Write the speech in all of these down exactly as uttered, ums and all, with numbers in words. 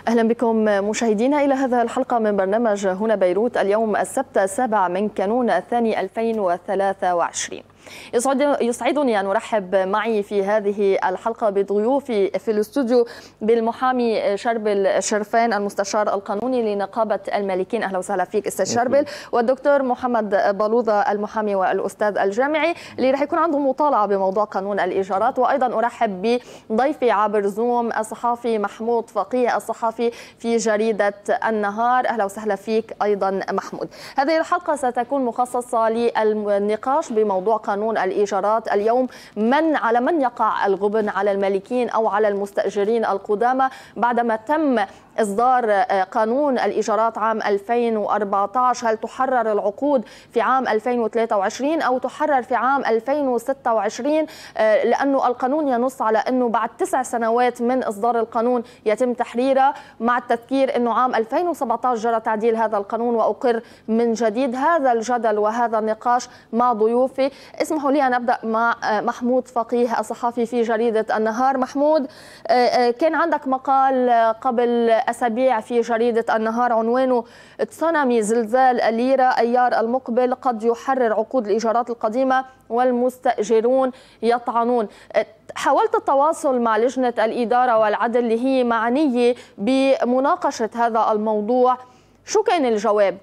أهلا بكم مشاهدينا إلى هذا الحلقة من برنامج هنا بيروت. اليوم السبت السابع من كانون الثاني ألفين وثلاثة وعشرين. يسعدني أن أرحب معي في هذه الحلقة بضيوفي في الاستوديو بالمحامي شربل شرفان المستشار القانوني لنقابة المالكين. أهلا وسهلا فيك أستاذ شربل. والدكتور محمد بلوضة المحامي والأستاذ الجامعي اللي راح يكون عندهم مطالعة بموضوع قانون الإيجارات. وأيضا أرحب بضيفي عبر زوم الصحافي محمود فقيه الصحفي في جريدة النهار. أهلا وسهلا فيك أيضا محمود. هذه الحلقة ستكون مخصصة للنقاش بموضوع قانون قانون الإيجارات. اليوم من على من يقع الغبن، على المالكين أو على المستأجرين القدامى بعدما تم إصدار قانون الإيجارات عام ألفين وأربعة عشر؟ هل تحرر العقود في عام ألفين وثلاثة وعشرين أو تحرر في عام ألفين وستة وعشرين؟ لأنه القانون ينص على أنه بعد تسع سنوات من إصدار القانون يتم تحريره، مع التذكير أنه عام ألفين وسبعة عشر جرى تعديل هذا القانون وأقر من جديد. هذا الجدل وهذا النقاش مع ضيوفي. اسمحوا لي أن أبدأ مع محمود فقيه الصحفي في جريدة النهار. محمود، كان عندك مقال قبل أسابيع في جريدة النهار عنوانه تسونامي زلزال الليرة أيار المقبل قد يحرر عقود الإيجارات القديمة والمستأجرون يطعنون. حاولت التواصل مع لجنة الإدارة والعدل اللي هي معنية بمناقشة هذا الموضوع، شو كان الجواب؟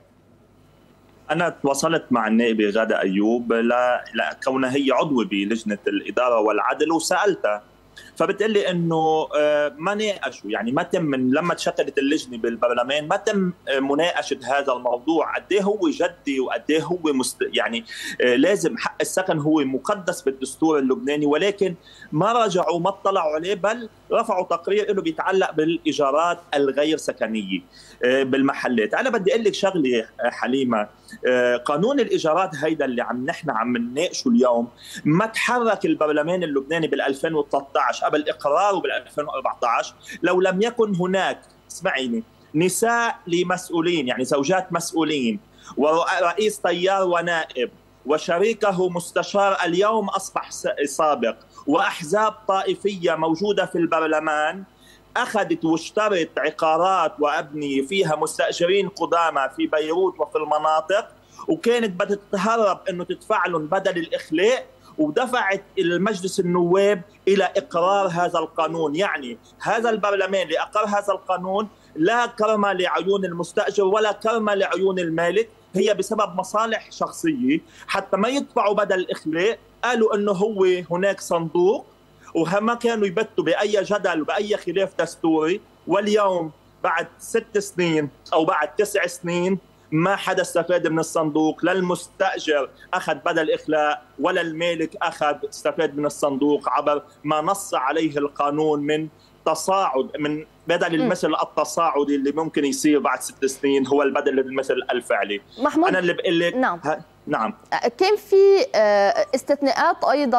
أنا تواصلت مع النائبة غادة أيوب لكونها هي عضوة بلجنة الإدارة والعدل وسألتها، فبتقلي انه ما ناقشوا، يعني ما تم من لما تشكلت اللجنه بالبرلمان ما تم مناقشه هذا الموضوع. قد ايه هو جدي وقد ايه هو مست... يعني لازم حق السكن هو مقدس بالدستور اللبناني، ولكن ما راجعوا ما اطلعوا عليه، بل رفعوا تقرير له بيتعلق بالايجارات الغير سكنيه بالمحلات. انا بدي اقول لك شغله حليمه، قانون الايجارات هيدا اللي عم نحن عم نناقشه اليوم ما تحرك البرلمان اللبناني بال ألفين وثلاثة عشر قبل اقراره بال ألفين وأربعة عشر لو لم يكن هناك، اسمعيني، نساء لمسؤولين يعني زوجات مسؤولين ورئيس تيار ونائب وشريكه مستشار اليوم اصبح سابق واحزاب طائفيه موجوده في البرلمان أخذت واشترت عقارات وأبنية فيها مستأجرين قدامى في بيروت وفي المناطق، وكانت بدها تتهرب أنه تدفع لهم بدل الإخلاء، ودفعت المجلس النواب إلى إقرار هذا القانون. يعني هذا البرلمان اللي أقر هذا القانون لا كرمة لعيون المستأجر ولا كرمة لعيون المالك، هي بسبب مصالح شخصية حتى ما يدفعوا بدل الإخلاء. قالوا أنه هو هناك صندوق وما كانوا يبتوا بأي جدل وبأي خلاف دستوري، واليوم بعد ست سنين أو بعد تسع سنين ما حدا استفاد من الصندوق، لا المستأجر أخذ بدل إخلاء ولا المالك أخذ استفاد من الصندوق عبر ما نص عليه القانون من تصاعد، من بدل المثل التصاعدي اللي ممكن يصير بعد ست سنين هو البدل المثل الفعلي. محمود، أنا اللي بقول لك نعم نعم كان في استثناءات ايضا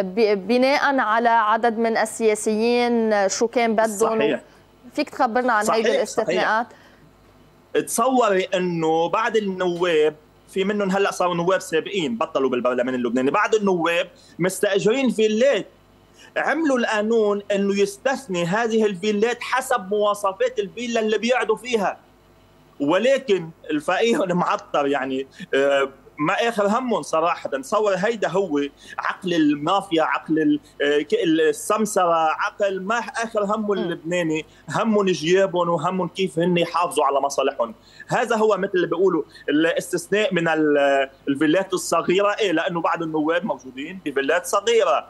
بناء على عدد من السياسيين شو كان بدهم. صحيح. فيك تخبرنا عن هذه الاستثناءات؟ صحيح. تصوري انه بعد النواب في منهم هلا صاروا نواب سابقين بطلوا بالبرلمان اللبناني، بعد النواب مستاجرين فيلات عملوا القانون انه يستثني هذه الفيلات حسب مواصفات الفيلا اللي بيقعدوا فيها، ولكن الفقيه المعطر يعني ما اخر همهم صراحه. تصور هيدا هو عقل المافيا، عقل السمسره، عقل ما اخر همه اللبناني، همهم جيابهم وهمهم كيف هن يحافظوا على مصالحهم. هذا هو مثل اللي بيقولوا الاستثناء من الفيلات الصغيره، ايه لانه بعض النواب موجودين بفيلات صغيره.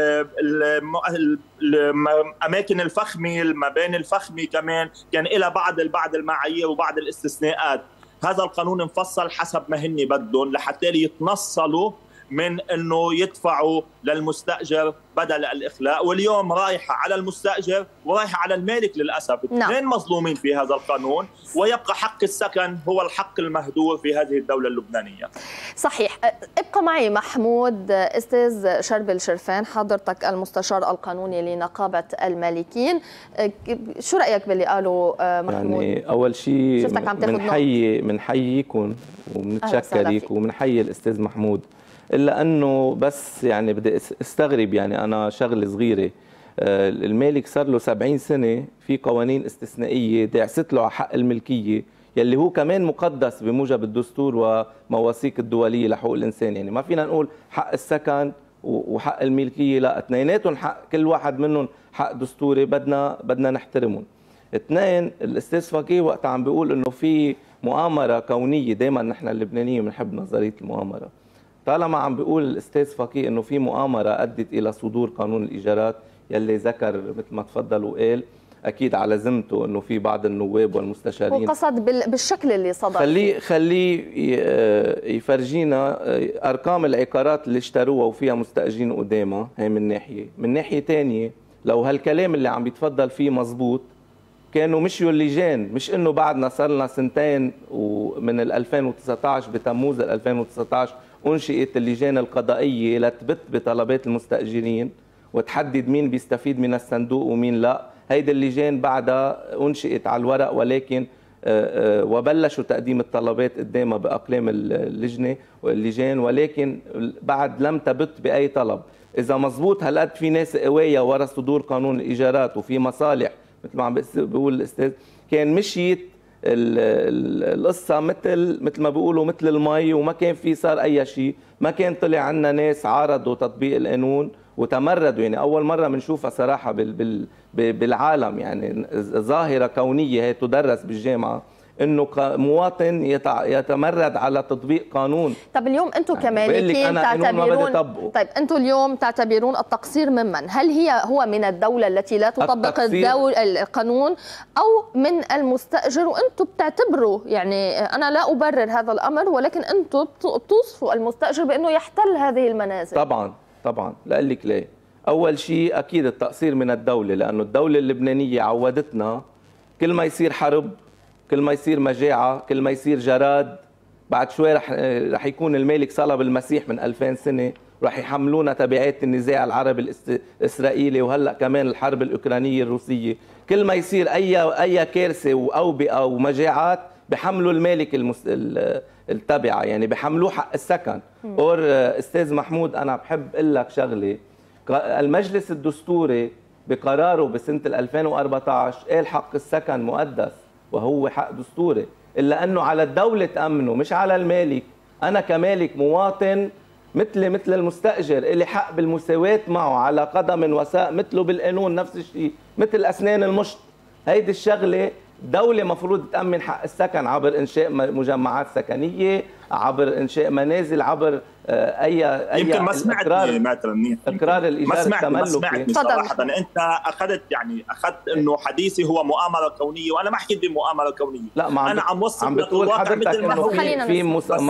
الاماكن الفخمه، المباني الفخمه كمان كان لها بعض بعض المعايير وبعض الاستثناءات. هذا القانون مفصل حسب ما هن بدهم لحتى يتنصلوا من انه يدفعوا للمستاجر بدل الاخلاء، واليوم رايحه على المستاجر ورايحه على المالك للاسف. اثنين مظلومين في هذا القانون، ويبقى حق السكن هو الحق المهدور في هذه الدوله اللبنانيه. صحيح. ابقى معي محمود. استاذ شربل شرفان، حضرتك المستشار القانوني لنقابه المالكين، شو رايك باللي قاله محمود؟ يعني اول شيء بنحيي بنحييكم وبنتشكرك وبنحيي الاستاذ محمود، الا انه بس يعني بدي استغرب، يعني انا شغله صغيره المالك صار له سبعين سنة في قوانين استثنائية دعست له على حق الملكية يلي هو كمان مقدس بموجب الدستور ومواثيق الدولية لحقوق الإنسان. يعني ما فينا نقول حق السكن وحق الملكية، لا، اثنيناتهم حق، كل واحد منهم حق دستوري بدنا بدنا نحترمهم. اثنين، الأستاذ فقيه وقت عم بيقول إنه في مؤامرة كونية، دائما نحن اللبنانيين بنحب نظرية المؤامرة. طالما عم بيقول الأستاذ فقيه إنه في مؤامرة أدت إلى صدور قانون الإيجارات يلي ذكر مثل ما تفضل وقال، اكيد على ذمته انه في بعض النواب والمستشارين وقصد بالشكل اللي صدر. خليه خليه يفرجينا ارقام العقارات اللي اشتروها وفيها مستاجرين قدامها، هي من ناحيه. من ناحيه ثانيه لو هالكلام اللي عم بيتفضل فيه مزبوط كانوا مشيوا اللجان، مش انه بعدنا صار لنا سنتين ومن ألفين وتسعة عشر بتموز ألفين وتسعة عشر انشئت اللجان القضائيه لتبت بطلبات المستاجرين وتحدد مين بيستفيد من الصندوق ومين لا. هيدي اللجان بعدها انشئت على الورق، ولكن وبلشوا تقديم الطلبات قدامها باقلام اللجنه واللجان، ولكن بعد لم تبت باي طلب. اذا مزبوط هالقد في ناس قوايه ورا صدور قانون الايجارات وفي مصالح مثل ما عم بيقول الاستاذ، كان مشيت القصه مثل مثل ما بيقولوا مثل المي وما كان في صار اي شيء، ما كان طلع عنا ناس عارضوا تطبيق القانون وتمردوا. يعني اول مره بنشوفها صراحه بال بال بالعالم، يعني ظاهره كونيه هي تدرس بالجامعه انه مواطن يتمرد على تطبيق قانون. طب اليوم انتم كمالكين تعتبرون، طيب انتم اليوم تعتبرون التقصير ممن؟ هل هي هو من الدوله التي لا تطبق الدول القانون او من المستاجر؟ وانتم بتعتبروا، يعني انا لا ابرر هذا الامر، ولكن انتم بتوصفوا المستاجر بانه يحتل هذه المنازل. طبعا طبعا، لاقول لك ليه. اول شيء اكيد التقصير من الدوله، لانه الدوله اللبنانيه عودتنا كل ما يصير حرب، كل ما يصير مجاعه، كل ما يصير جراد، بعد شوي رح رح يكون المالك صلب المسيح من ألفين سنه، رح يحملونا تبعات النزاع العربي الاسرائيلي وهلا كمان الحرب الاوكرانيه الروسيه. كل ما يصير اي اي كارثه واوبئه ومجاعات بحملوا المالك المس... التبعه، يعني بحملوه حق السكن. اور استاذ محمود، انا بحب اقول لك شغله، المجلس الدستوري بقراره بسنه ألفين وأربعة عشر قال حق السكن مقدس وهو حق دستوري، الا انه على الدوله تامنه مش على المالك. انا كمالك مواطن مثلي مثل المستاجر، الي حق بالمساواه معه على قدم وساق، مثله بالقانون نفس الشيء، مثل اسنان المشط. هيدي الشغله الدولة مفروض تأمن حق السكن عبر إنشاء مجمعات سكنية، عبر إنشاء منازل، عبر أي أي يمكن ما سمعتني مثلا منيح، إقرار الإيجار التملكي. ما سمعتني صراحة. أنت أخذت يعني أخذت إنه حديثي هو مؤامرة كونية، وأنا ما حكيت بمؤامرة كونية. لا، ما أنا عم وصف عم بتقول حضرتك إنه في في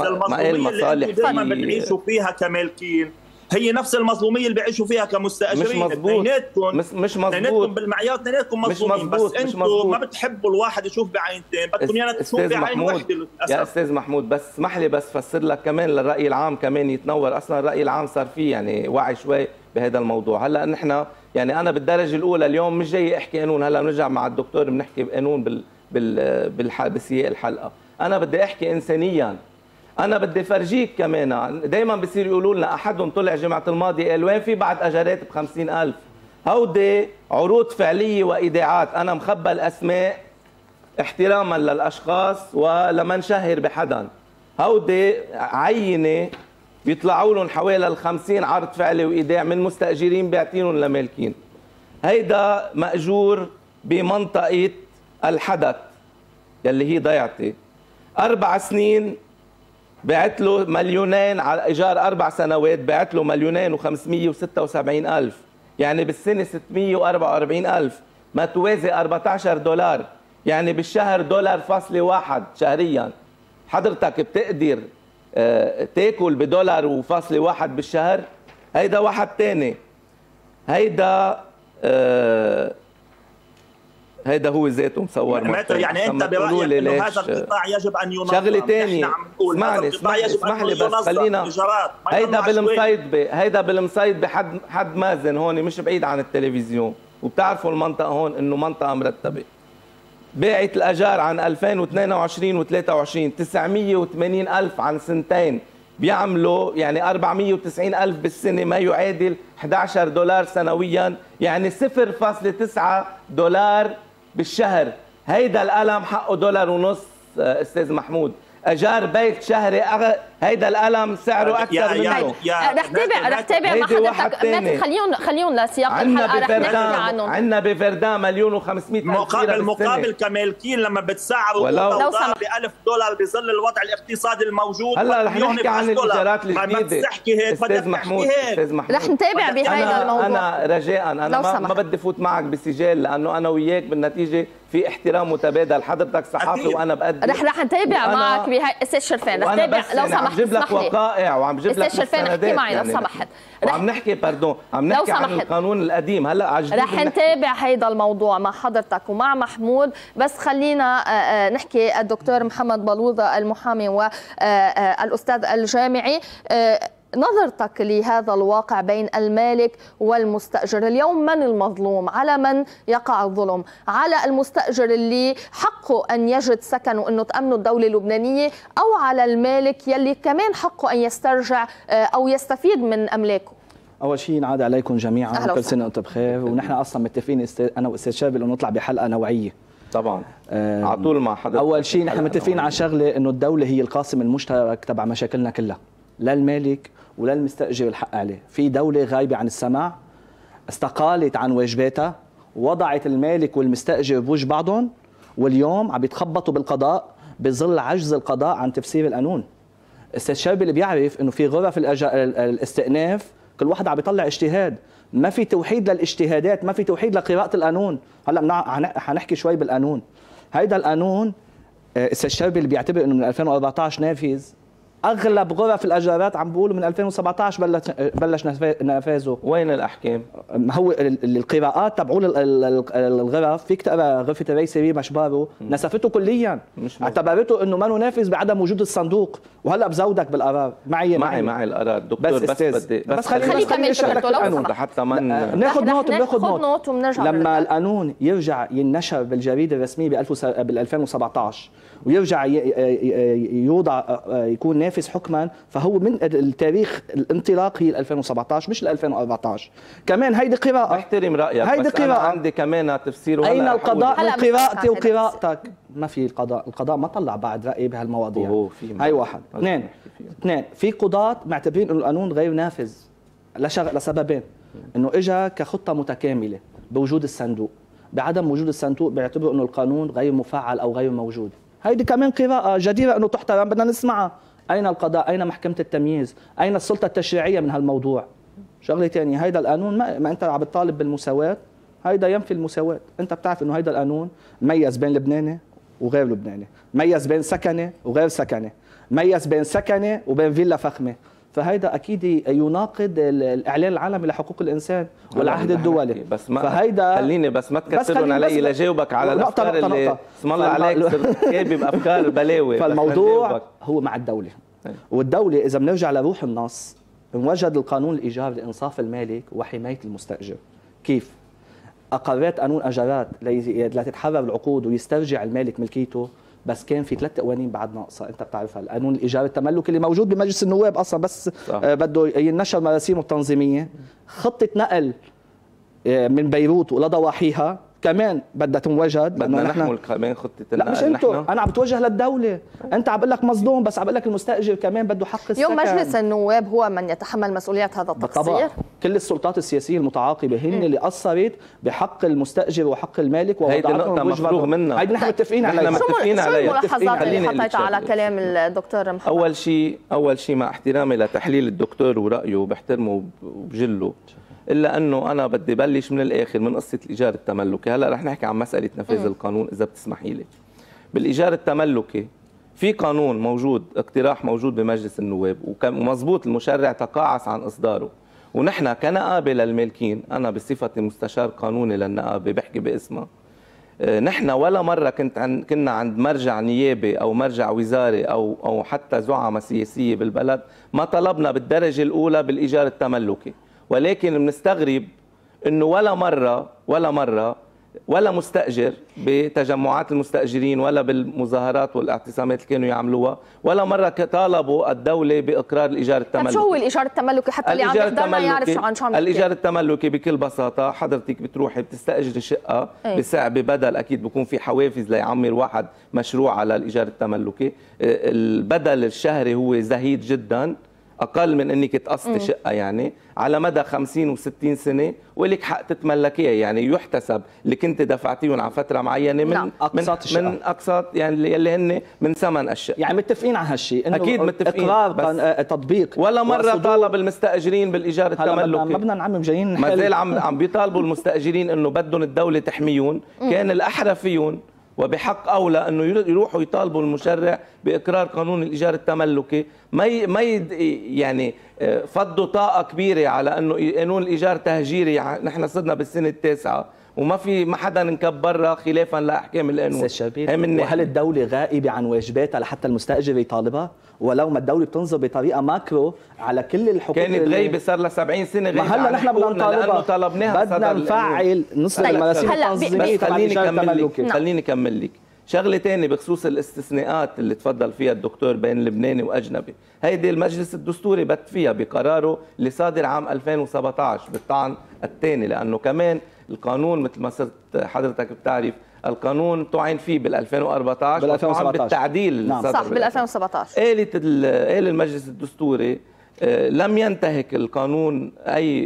مصالح دائما بنعيشوا فيها كمالكين، هي نفس المظلوميه اللي بيعيشوا فيها كمستاجرين. مش مظبوط، مش مش مظبوط بالمعيار، اثنيناتكم مظلومين، بس انتم ما بتحبوا الواحد يشوف بعينتين، بدكم ايانا تشوف بعين وحده للاسف. يا استاذ محمود، بس اسمح لي بس فسر لك كمان للراي العام كمان يتنور. اصلا الراي العام صار فيه يعني وعي شوي بهذا الموضوع. هلا نحن يعني انا بالدرجه الاولى اليوم مش جاي احكي قانون، هلا بنرجع مع الدكتور بنحكي بقانون بال بال بسياق الحلقه. انا بدي احكي انسانيا. أنا بدي فرجيك كمان، دايما بصير يقولوا لنا أحدهم طلع جمعة الماضي قال وين في بعد أجارات بخمسين ألف. هودي عروض فعلية وإيداعات، أنا مخبى الأسماء احتراما للأشخاص ولما نشهر بحدا. هودي عينة بيطلعوا لهم حوالي الخمسين عرض فعلي وإيداع من مستأجرين بيعطينهم لمالكين. هيدا مأجور بمنطقة الحدث يلي هي ضيعتي، أربع سنين بعت له مليونين على ايجار اربع سنوات، بعت له مليونين وخمسمية وستة وسبعين الف، يعني بالسنه ستمية وأربعة وأربعين الف، ما توازي أربعة عشر دولار، يعني بالشهر دولار فاصلة واحد شهريا. حضرتك بتقدر تاكل بدولار وفاصلة واحد بالشهر؟ هيدا واحد تاني. هيدا هيدا هو ذاته مصور. يعني انت برايك انه هذا القطاع يجب ان ينظم. شغله ثانيه، اسمعني اسمح لي بس خلينا. هيدا بالمصيدبه، هيدا بالمصيدبه حد حد مازن هون مش بعيد عن التلفزيون، وبتعرفوا المنطقه هون انه منطقه مرتبه. باعت الاجار عن ألفين واثنين وعشرين وثلاثة وعشرين تسعمية وثمانين الف عن سنتين، بيعملوا يعني أربعمية وتسعين ألف بالسنة، ما يعادل أحد عشر دولار سنويا، يعني صفر فاصلة تسعة دولار بالشهر. هيدا القلم حقه دولار ونص استاذ محمود. اجار بيت شهري أغ... هيدا القلم سعره اكثر يا منه. يا رح تابع رح تابع مع حضرتك. خليهم خليهم لسياق الحلقه رح نحكي عنهم. عندنا بفردان مليون وخمسمية مقابل مقابل كمالكين لما بتسعروا الأوضاع ب ألف دولار بظل الوضع الاقتصادي الموجود. هلا رح نحكي عن الايجارات الجديده. ما تحكي هيك، استاذ محمود استاذ محمود رح نتابع بهذا الموضوع. انا رجاء انا ما, ما بدي فوت معك بسجال، لانه انا وياك بالنتيجه في احترام متبادل. حضرتك صحافي وانا بقدم. رح رح نتابع معك بهاي استاذ شرفان. رح نتابع لو سمحت. عم جيب لك وقائع وعم جيب لك مستندات. احكي معي لو سمحت. وعم نحكي باردون عم نحكي عن القانون القديم. هلا عجبني رح نتابع هيدا الموضوع مع حضرتك ومع محمود. بس خلينا نحكي الدكتور محمد بلوظة المحامي والاستاذ الجامعي، نظرتك لهذا الواقع بين المالك والمستأجر اليوم. من المظلوم؟ على من يقع الظلم؟ على المستأجر اللي حقه أن يجد سكن وأنه تأمنه الدولة اللبنانية، أو على المالك يلي كمان حقه أن يسترجع أو يستفيد من أملاكه؟ اول شيء ينعاد عليكم جميعا وكل سنه وانتم بخير. ونحن اصلا متفقين انا واستاذ شابل انه نطلع بحلقه نوعيه طبعا على طول مع حضرتك. اول شيء نحن متفقين على شغله، انه الدوله هي القاسم المشترك تبع مشاكلنا كلها، لا المالك ولا المستأجر الحق عليه. في دولة غايبة عن السمع، استقالت عن واجباتها، وضعت المالك والمستأجر بوجه بعضهم، واليوم عم يتخبطوا بالقضاء بظل عجز القضاء عن تفسير القانون. استاذ شربي اللي بيعرف انه في غرف الاستئناف كل واحد عم يطلع اجتهاد، ما في توحيد للاجتهادات، ما في توحيد لقراءة القانون. هلا حنحكي شوي بالقانون. هيدا القانون استاذ شربي اللي بيعتبر انه من ألفين وأربعطعش نافذ، اغلب غرف الاجارات عم بيقولوا من ألفين وسبعطعش بلش بلش نفاذه. وين الاحكام؟ هو القراءات تبعول الغرف، فيك تقرا غرفه الرئيس سيري مشبارو نسفته كليا، اعتبرته انه ما نافذ بعدم وجود الصندوق. وهلا بزودك بالقرار. معي معي معي القرار دكتور. بس بس بدي بس, بس خليني خليني اشرح لك القانون حتى ما ناخذ نوت بناخذ نوت ونرجع. لما القانون يرجع ينشر بالجريده الرسميه بال ألفين وسبعطعش ويرجع يوضع يكون نافذ حكما، فهو من التاريخ الانطلاق هي ألفين وسبعطعش مش ألفين وأربعطعش. كمان هيدي قراءة. بحترم رأيك هيدي بس أنا عندي كمان تفسير. أين القضاء من قراءتي وقراءتك؟ ما في القضاء، القضاء ما طلع بعد رأي بهالمواضيع. هاي واحد. اثنين اثنين في قضاة معتبرين انه القانون غير نافذ لشغ... لسببين، انه اجى كخطة متكاملة بوجود الصندوق، بعدم وجود الصندوق بيعتبروا انه القانون غير مفعل او غير موجود. هيدي كمان قراءة جديرة انه تحترم، بدنا نسمعها. اين القضاء؟ اين محكمة التمييز؟ اين السلطة التشريعية من هالموضوع؟ شغلة ثانية، هيدا القانون ما, ما انت عم بتطالب بالمساواة، هيدا ينفي المساواة. انت بتعرف انه هيدا القانون ميز بين لبناني وغير لبناني، ميز بين سكني وغير سكني، ميز بين سكني وبين فيلا فخمة. فهيدا اكيد يناقض الاعلان العالمي لحقوق الانسان والعهد الدولي. بس ما فهيدا خليني بس ما تكترون علي لجاوبك على الافكار اللي اسم الله عليك صرت جايب بافكار بلاوي. فالموضوع هو مع الدوله، والدوله اذا بنرجع لروح النص انوجد القانون الايجار لانصاف المالك وحمايه المستاجر. كيف؟ اقرت قانون اجارات لتتحرر العقود ويسترجع المالك ملكيته، بس كان في ثلاث قوانين بعد ناقصه انت بتعرفها. القانون الايجار التملكي اللي موجود بمجلس النواب اصلا بس آه بده ينشر مراسيمه التنظيميه. خطه نقل من بيروت ولضواحيها كمان بدها تنوجد. بدنا نحمل كمان خطه النقل. لا مش انتم، انا عم بتوجه للدوله. انت عم بقول لك مظلوم، بس عم بقول لك المستاجر كمان بده حق السكن. اليوم مجلس النواب هو من يتحمل مسؤوليه هذا التقصير. طبعا كل السلطات السياسيه المتعاقبه هن اللي قصرت بحق المستاجر وحق المالك ووضعتهم مفروغ منها. هيدي نحن متفقين عليها. نحن متفقين عليها. شو الملاحظات اللي حطيتها على كلام الدكتور محمد؟ اول شيء اول شيء مع احترامي لتحليل الدكتور ورايه وبحترمه وبجله، الا انه انا بدي بلش من الاخر من قصه الايجار التملكي. هلا رح نحكي عن مساله نفاذ القانون اذا بتسمحي لي. بالايجار التملكي في قانون موجود، اقتراح موجود بمجلس النواب، ومضبوط المشرع تقاعس عن اصداره، ونحن كنقابه للمالكين، انا بصفتي مستشار قانوني للنقابه بحكي باسمها، نحن ولا مره كنت عن كنا عند مرجع نيابي او مرجع وزاري او او حتى زعماء سياسيه بالبلد ما طلبنا بالدرجه الاولى بالايجار التملكي، ولكن بنستغرب انه ولا مره ولا مره ولا مستأجر بتجمعات المستأجرين ولا بالمظاهرات والاعتصامات اللي كانوا يعملوها، ولا مرة طالبوا الدولة بإقرار الإيجار التملكي. طيب شو هو الإيجار التملكي حتى اللي عم يحضرنا يعرف شو عن شو عم نحكي؟ الإيجار التملكي بكل بساطة حضرتك بتروحي بتستأجري شقة بسعر ببدل، أكيد بكون في حوافز ليعمر واحد مشروع على الإيجار التملكي. البدل الشهري هو زهيد جدا، أقل من أنك تقسطي شقة يعني على مدى خمسين وستين سنة، ولك حق تتملكيها، يعني يحتسب اللي كنت دفعتيهم على فترة معينة من نعم. أقساط الشقة، من أقساط يعني اللي هن من ثمن الشقة. يعني متفقين على هالشيء إنه أكيد متفقين، إقرار تطبيق. ولا مرة طالب المستأجرين بالإيجار التملكي. ما بدنا نعمم جايين ما زال عم عم بيطالبوا المستأجرين إنه بدهم الدولة تحميهم، كان الأحرى فيهم وبحق أولى أنه يروحوا يطالبوا المشرع بإقرار قانون الإيجار التملكي، ما ي... ما ي... يعني فضوا طاقة كبيرة على أنه قانون الإيجار تهجيري. نحن صرنا بالسنة التاسعة وما في ما حدا نكب برا خلافا لاحكام القانون. وهل الدولة غائبة عن واجباتها لحتى المستأجر يطالبها؟ ولو ما الدولة بتنظر بطريقة ماكرو على كل الحقوق كانت غايبة صار لها سبعين سنة غايبة. ما هلا نحن بدنا نطالبها، طلبناها، بدنا نفعل نص المراسيم التنظيمية. خليني كمل لك خليني كمل لك شغله ثانيه بخصوص الاستثناءات اللي تفضل فيها الدكتور بين لبناني واجنبي. هيدي المجلس الدستوري بت فيها بقراره اللي صادر عام ألفين وسبعطعش بالطعن الثاني، لانه كمان القانون مثل ما صرت حضرتك بتعرف القانون طعن فيه بال ألفين وأربعطعش وطعن بالتعديل. نعم صح بال ألفين وسبعطعش. قالت قال المجلس الدستوري لم ينتهك القانون اي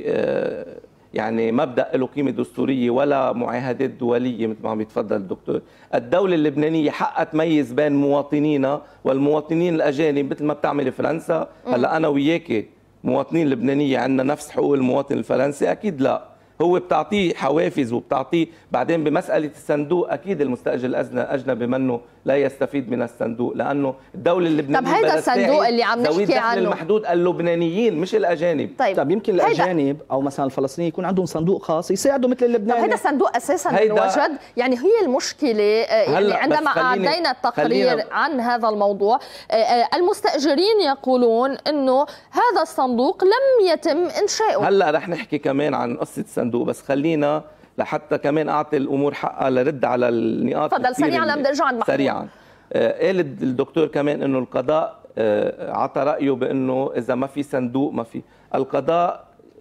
يعني مبدأ له قيمة دستورية ولا معاهدات دولية مثل ما عم يتفضل الدكتور. الدولة اللبنانية حقها تميز بين مواطنينا والمواطنين الأجانب مثل ما بتعمل فرنسا. هلا أنا وياكي مواطنين لبنانية عندنا نفس حقوق المواطن الفرنسي؟ أكيد لا. هو بتعطيه حوافز وبتعطيه بعدين بمسألة الصندوق. أكيد المستأجر الأجنبي منه لا يستفيد من الصندوق، لأنه الدولة اللبنانية طب هيدا الصندوق اللي عم نحكي عنه المحدود اللبنانيين مش الأجانب. طيب, طيب يمكن الأجانب أو مثلا الفلسطينيين يكون عندهم صندوق خاص يساعدوا مثل اللبناني. طب هيدا الصندوق أساسا انوجد، يعني هي المشكلة يعني عندما أعدينا التقرير عن هذا الموضوع المستأجرين يقولون إنه هذا الصندوق لم يتم إنشاؤه. هلا رح نحكي كمان عن قصة الصندوق، بس خلينا لحتى كمان اعطي الامور حقها لرد على النقاط. تفضل سريعا لما بدي ارجع عند محمود. سريعا آه قال الدكتور كمان انه القضاء آه عطى رايه بانه اذا ما في صندوق ما في. القضاء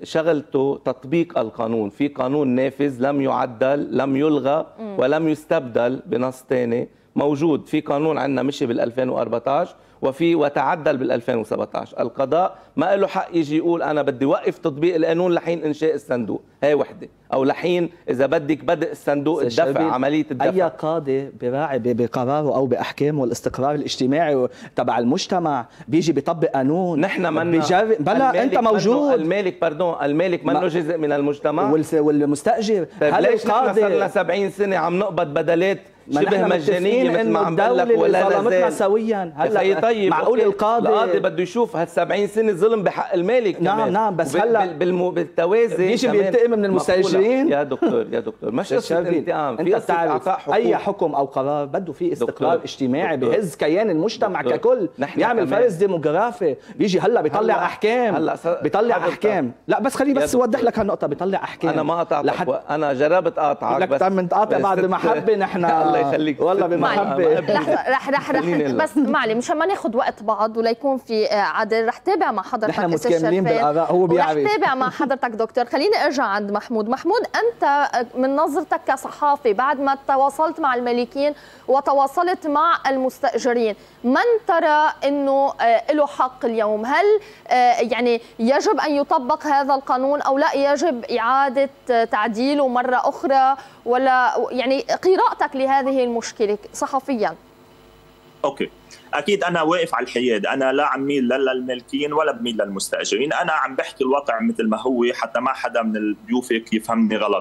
شغلته تطبيق القانون، في قانون نافذ لم يعدل لم يلغى م. ولم يستبدل بنص ثاني موجود. في قانون عندنا مشي بال ألفين وأربعطعش وفي وتعدل بال ألفين وسبعطعش. القضاء ما له حق يجي يقول انا بدي وقف تطبيق القانون لحين انشاء الصندوق، هي وحده، او لحين اذا بدك بدء الصندوق الدفع عمليه الدفع. اي قاضي براعي بقراره او باحكامه الاستقرار الاجتماعي تبع المجتمع بيجي بيطبق قانون. نحن منا بيجرب بلا انت موجود. المالك باردون المالك منه جزء من المجتمع والمستاجر. هل القاضي صار لنا سبعين سنه عم نقبض بدلات شبه مجانيه مثل ما عم بقول لك ولا ظلمتنا سويا؟ هلا طيب معقول القاضي القاضي بده يشوف هال سبعين سنه ظلم بحق المالك نعم كمان. نعم بس هلا بالتوازي بيجي بينتقم من المستاجرين. يا دكتور يا دكتور مش قصه انتقام، في بتعرف اي حكم او قرار بده فيه استقرار دكتور. اجتماعي دكتور. بيهز كيان المجتمع دكتور. ككل يعمل فرز ديموغرافي. بيجي هلا بيطلع هلأ احكام هلأ س... بيطلع احكام. لا بس خليني بس اوضح لك هالنقطه. بيطلع احكام. انا ما قطعتك لحد... انا جربت اقاطعك بس لك تقاطع بعد محبه. نحن الله يخليك والله بمحبه. رح رح رح, رح بس معلي مشان ما ناخذ وقت بعض ولا يكون في عدل. رح تابع مع حضرتك نحن متكاملين بالاراء هو بيعرف. رح تابع مع حضرتك دكتور. خليني ارجع عند محمود. محمود انت من نظرتك كصحافي بعد ما تواصلت مع المالكين وتواصلت مع المستاجرين، من ترى انه له حق اليوم؟ هل يعني يجب ان يطبق هذا القانون او لا يجب اعاده تعديله مره اخرى؟ ولا يعني قراءتك لهذه المشكله صحفيا؟ اوكي، اكيد انا واقف على الحياد، انا لا عم ميل لا للمالكين ولا بميل للمستاجرين، انا عم بحكي الواقع مثل ما هو حتى ما حدا من الضيوف يفهمني غلط.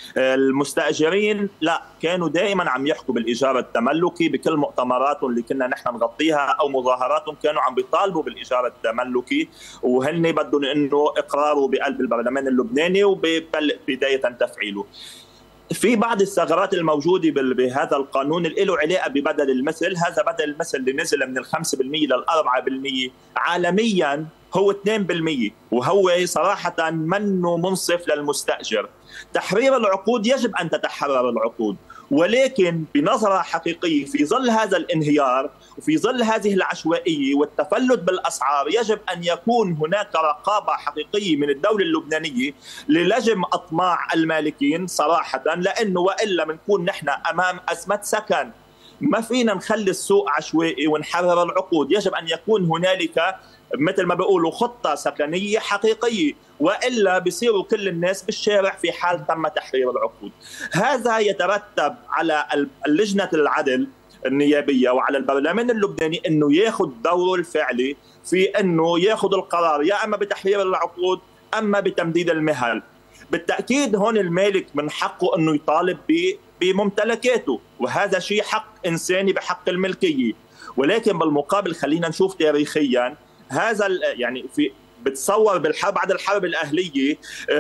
المستاجرين لا كانوا دائما عم يحكوا بالايجار التملكي بكل مؤتمراتهم اللي كنا نحن نغطيها او مظاهراتهم، كانوا عم بيطالبوا بالايجار التملكي وهن بدهم انه اقراره بقلب البرلمان اللبناني وبدايه تفعيله. في بعض الثغرات الموجودة بهذا القانون اللي له علاقة ببدل المثل. هذا بدل المثل اللي نزل من الخمسة بالمئة للأربعة بالمئة عالميا هو اثنين بالمئة، وهو صراحة منه منصف للمستأجر. تحرير العقود يجب أن تتحرر العقود، ولكن بنظرة حقيقية في ظل هذا الانهيار وفي ظل هذه العشوائية والتفلت بالأسعار يجب أن يكون هناك رقابة حقيقية من الدولة اللبنانية للجم أطماع المالكين صراحة، لأنه وإلا بنكون نحن أمام أزمة سكن. ما فينا نخلي السوق عشوائي ونحرر العقود، يجب أن يكون هنالك مثل ما بيقولوا خطة سكنية حقيقية، وإلا بيصيروا كل الناس بالشارع في حال تم تحرير العقود. هذا يترتب على لجنة العدل النيابية وعلى البرلمان اللبناني أنه يأخذ دوره الفعلي في أنه يأخذ القرار يا أما بتحرير العقود أما بتمديد المهل. بالتأكيد هون المالك من حقه أنه يطالب بممتلكاته، وهذا شيء حق إنساني بحق الملكية، ولكن بالمقابل خلينا نشوف تاريخيا هذا يعني في بتصور بالحرب بعد الحرب الأهلية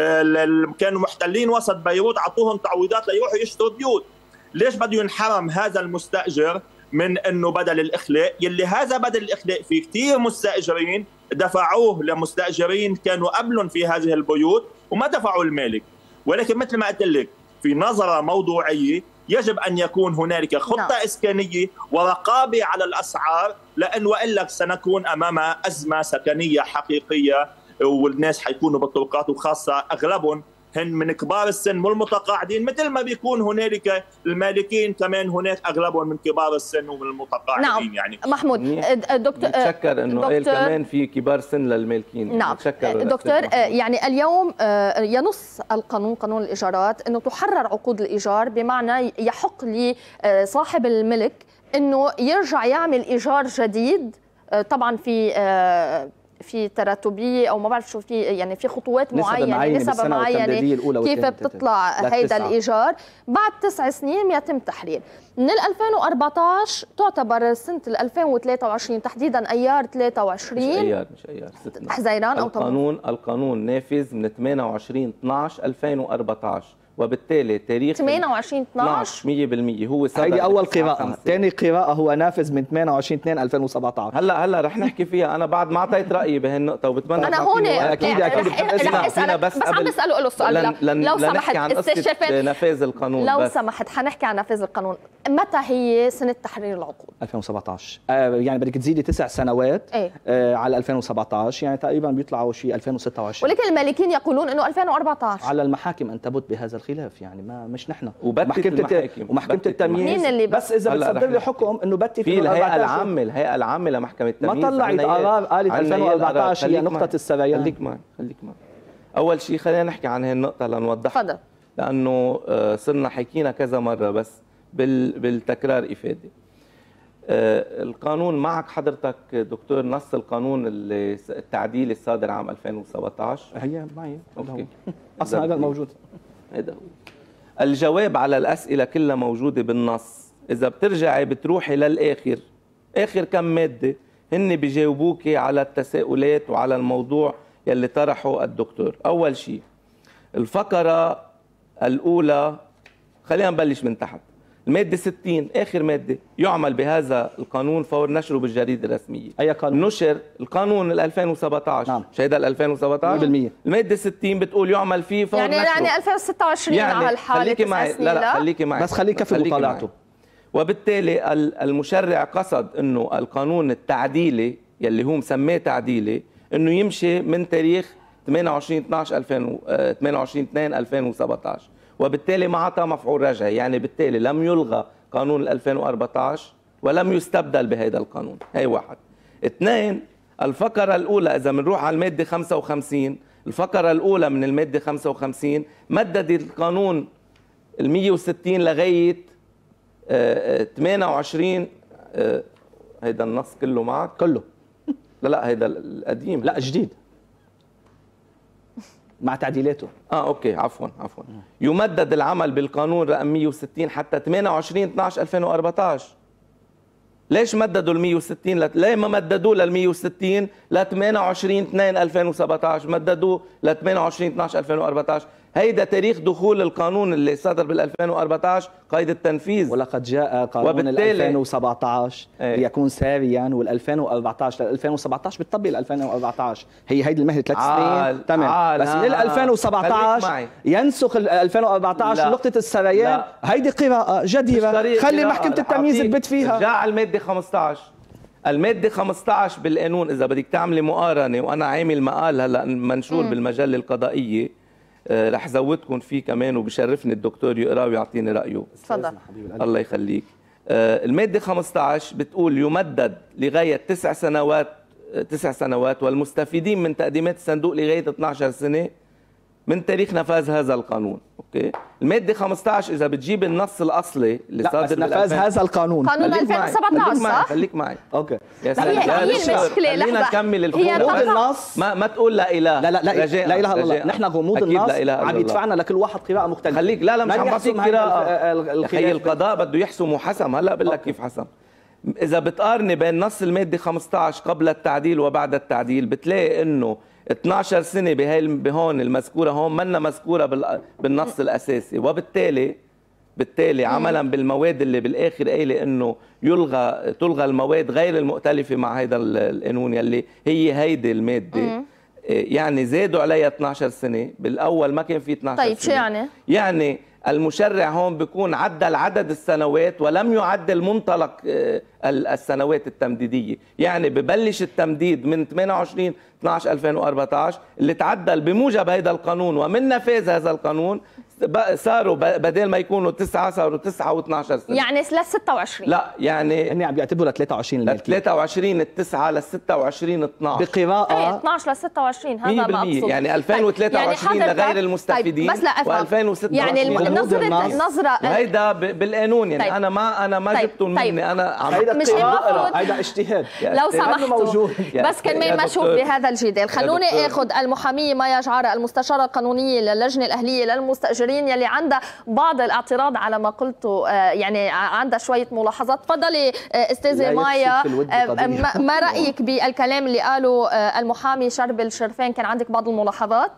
كانوا محتلين وسط بيروت عطوهم تعويضات ليروحوا يشتروا بيوت. ليش بده ينحرم هذا المستأجر من انه بدل الاخلاء يلي هذا بدل الاخلاء في كثير مستأجرين دفعوه لمستأجرين كانوا قبلهم في هذه البيوت وما دفعوا المالك. ولكن مثل ما قلت لك في نظرة موضوعية يجب أن يكون هنالك خطة نعم. إسكانية ورقابة على الأسعار، لأن وإلا سنكون أمام أزمة سكنية حقيقية، والناس حيكونوا بالطرقات، وخاصة أغلبهم هن من كبار السن والمتقاعدين، مثل ما بيكون هنالك المالكين كمان هناك أغلبهم من كبار السن ومن المتقاعدين. نعم. يعني محمود دكتور نتشكر أنه قال كمان في كبار سن للمالكين. نعم دكتور، يعني اليوم ينص القانون قانون الإيجارات أنه تحرر عقود الإيجار، بمعنى يحق لصاحب الملك أنه يرجع يعمل إيجار جديد، طبعا في في تراتبيه او ما بعرف شو، في يعني في خطوات معينه نسبه معينه كيف بتطلع هيدا الايجار. بعد تسع سنين يتم تحرير. من ألفين وأربعطعش تعتبر سنه ألفين وثلاثة وعشرين تحديدا ايار ثلاثة وعشرين، مش ايار مش ايار حزيران او القانون القانون نافذ من ثمانية وعشرين اثنعش ألفين وأربعطعش، وبالتالي تاريخ ثمانية وعشرين اثنعش مية بالمية هو سبب. هيدي اول قراءه، ثاني قراءه هو نافذ من ثمانية وعشرين اثنين ألفين وسبعطعش. هلا هلا رح نحكي فيها، انا بعد ما اعطيت رايي بهالنقطه وبتمنى انا هون اكيد اكيد رح اسالك، بس عم بساله له السؤال. لو سمحت استشفت نفاذ القانون، لو بس. سمحت حنحكي عن نفاذ القانون. متى هي سنه تحرير العقود؟ ألفين وسبعطعش. آه يعني بدك تزيدي تسع سنوات ايه؟ آه على ألفين وسبعطعش، يعني تقريبا بيطلعوا شيء ألفين وستة وعشرين. ولكن المالكين يقولون انه ألفين وأربعطعش. على المحاكم ان تبت بهذا الخلاف، يعني ما مش نحن وبتت ومحكمة التمييز. مين اللي بس اذا بتصدر لي حكم انه بتي في الهيئه العامه الهيئه العامه لمحكمه التمييز ما طلعت قرار قالت ألفين وأربعطعش هي نقطه السريان. خليك معي خليك معي اول شيء خلينا نحكي عن هي النقطه لنوضحها. تفضل. لانه صرنا حكينا كذا مره بس بالتكرار افاده. القانون معك حضرتك دكتور، نص القانون التعديلي الصادر عام ألفين وسبعطعش هي معي اوكي اصلا هذا موجود. هذا هو الجواب على الأسئلة كلها موجودة بالنص. إذا بترجعي بتروحي للآخر، آخر كم مادة هن بيجاوبوك على التساؤلات وعلى الموضوع يلي طرحه الدكتور. أول شيء الفقرة الأولى، خلينا نبلش من تحت. المادة ستين آخر مادة، يعمل بهذا القانون فور نشره بالجريدة الرسمية. أي قانون؟ نشر القانون ال ألفين وسبعطعش. نعم. مش هيدا ال ألفين وسبعطعش؟ مية بالمية. المادة ستين بتقول يعمل فيه فور يعني نشره. يعني ألفين وستة وعشرين يعني على الحالة. خليكي معي، لا لا خليكي معي بس خليك في مطالعته. وبالتالي المشرع قصد انه القانون التعديلي يلي هو مسميه تعديلي انه يمشي من تاريخ ثمانية وعشرين اثنعش ثمانية وعشرين اثنين ألفين وسبعطعش، وبالتالي ما عطى مفعول رجعي، يعني بالتالي لم يلغى قانون ألفين وأربعطعش ولم يستبدل بهذا القانون. هي واحد. اثنين، الفقرة الأولى إذا بنروح على المادة خمسة وخمسين، الفقرة الأولى من المادة خمسة وخمسين مدد القانون ال مية وستين لغاية ثمانية وعشرين. هيدا النص كله معك؟ كله. لا لا هيدا القديم. لا جديد مع تعديلاته. اه اوكي عفوا عفوا. يمدد العمل بالقانون رقم مية وستين حتى ثمانية وعشرين اثنعش ألفين وأربعطعش. ليش مددوا ال مية وستين؟ لت... ليه ما مددوه لل مية وستين ل ثمانية وعشرين اثنين ألفين وسبعطعش؟ مددوه ل ثمانية وعشرين اثنعش ألفين وأربعطعش. هيدا تاريخ دخول القانون اللي صدر بال ألفين وأربعة عشر قيد التنفيذ. ولقد جاء قانون ال ألفين وسبعة عشر ليكون ساريا، وال ألفين وأربعة عشر لل ألفين وسبعة عشر بتطبق ال ألفين وأربعة عشر. هي هيدي المهله ثلاث سنين تمام، بس لل ألفين وسبعة عشر ينسخ ال ألفين وأربعة عشر نقطه السريان. هيدي قراءه جديره، خلي محكمه التمييز تبت فيها. رجع على الماده خمسة عشر. الماده خمسة عشر بالقانون اذا بدك تعملي مقارنه، وانا عامل مقال هلا منشور م. بالمجله القضائيه، آه رح زودكم فيه كمان، وبشرفني الدكتور يقراه ويعطيني رايه. تفضل. الله يخليك. آه الماده خمسة عشر بتقول يمدد لغايه تسع سنوات تسع سنوات والمستفيدين من تقديمات الصندوق لغايه اثنعش سنه من تاريخ نفاذ هذا القانون. اوكي. الماده خمسة عشر اذا بتجيب النص الاصلي اللي لا صادر بس نفاذ هذا القانون قانون ألفين وسبعة عشر صح؟ خليك معي. اوكي. يا سلام. هي المشكله. خلينا نكمل الفكره. غموض النص ما ما تقول لا اله. لا لا لا, لا اله الا الله. نحن غموض النص عم يدفعنا لكل واحد قراءه مختلفه. خليك لا لا مش عم بعطيك قراءه. اخي القضاء بده يحسم وحسم. هلا بقول لك كيف حسم. اذا بتقارني بين نص الماده خمسة عشر قبل التعديل وبعد التعديل بتلاقي انه اثنعش سنه بهي بهون المذكوره هون منا مذكوره بالنص الاساسي، وبالتالي بالتالي عملا بالمواد اللي بالاخر قايله انه يلغى تلغى المواد غير المؤتلفه مع هذا القانون يلي هي هيدي الماده، يعني زادوا عليها اثنعش سنه. بالاول ما كان في اثنعش طيب سنه. شو يعني؟ يعني المشرع هون بيكون عدل عدد السنوات ولم يعدل منطلق السنوات التمديديه، يعني ببلش التمديد من ثمانية وعشرين اثنعش ألفين وأربعة عشر اللي تعدل بموجب هذا القانون، ومن نفاذ هذا القانون صاروا بدل ما يكونوا تسعة صاروا تسعة واثنعش سنه، يعني ل ستة وعشرين. لا يعني هن عم بيعتبروا ل ثلاثة وعشرين ل ثلاثة وعشرين التسعة ل ستة وعشرين اثنعش بقراءه ايه اثنعش ل ستة وعشرين. هذا ما اقصد يعني ألفين وثلاثة وعشرين يعني لغير المستفيدين. طيب بس لا افهم وألفين وستة وعشرين يعني نظره نظره هيدا بالقانون. يعني طيب. انا ما انا ما طيب. جبتهم مني. طيب. انا هيدا مش المفروض هيدا اجتهاد لو سمحتوا بس كرمال ما اشوف بهذا الجدال خلوني اخذ المحاميه مايا جعاره المستشاره القانونيه للجنه الاهليه للمستاجرين يلي عندها بعض الاعتراض على ما قلته، يعني عندها شويه ملاحظات. تفضلي استاذه مايا، ما رايك بالكلام اللي قاله المحامي شربل شرفين؟ كان عندك بعض الملاحظات.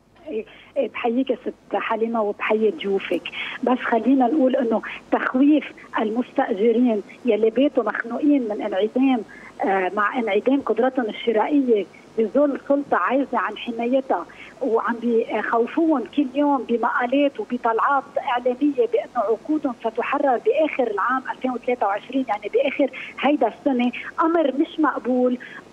بحييك ست حليمه وبحيي ضيوفك، بس خلينا نقول انه تخويف المستاجرين يلي بيتوا مخنوقين من انعدام مع انعدام قدرتهم الشرائيه بظل سلطه عاجزه عن حمايتها، وعم بيخوفوهم كل يوم بمقالات وبطلعات اعلاميه بانه عقودهم ستحرر باخر العام ألفين وثلاثة وعشرين، يعني باخر هيدا السنه، امر مش مقبول،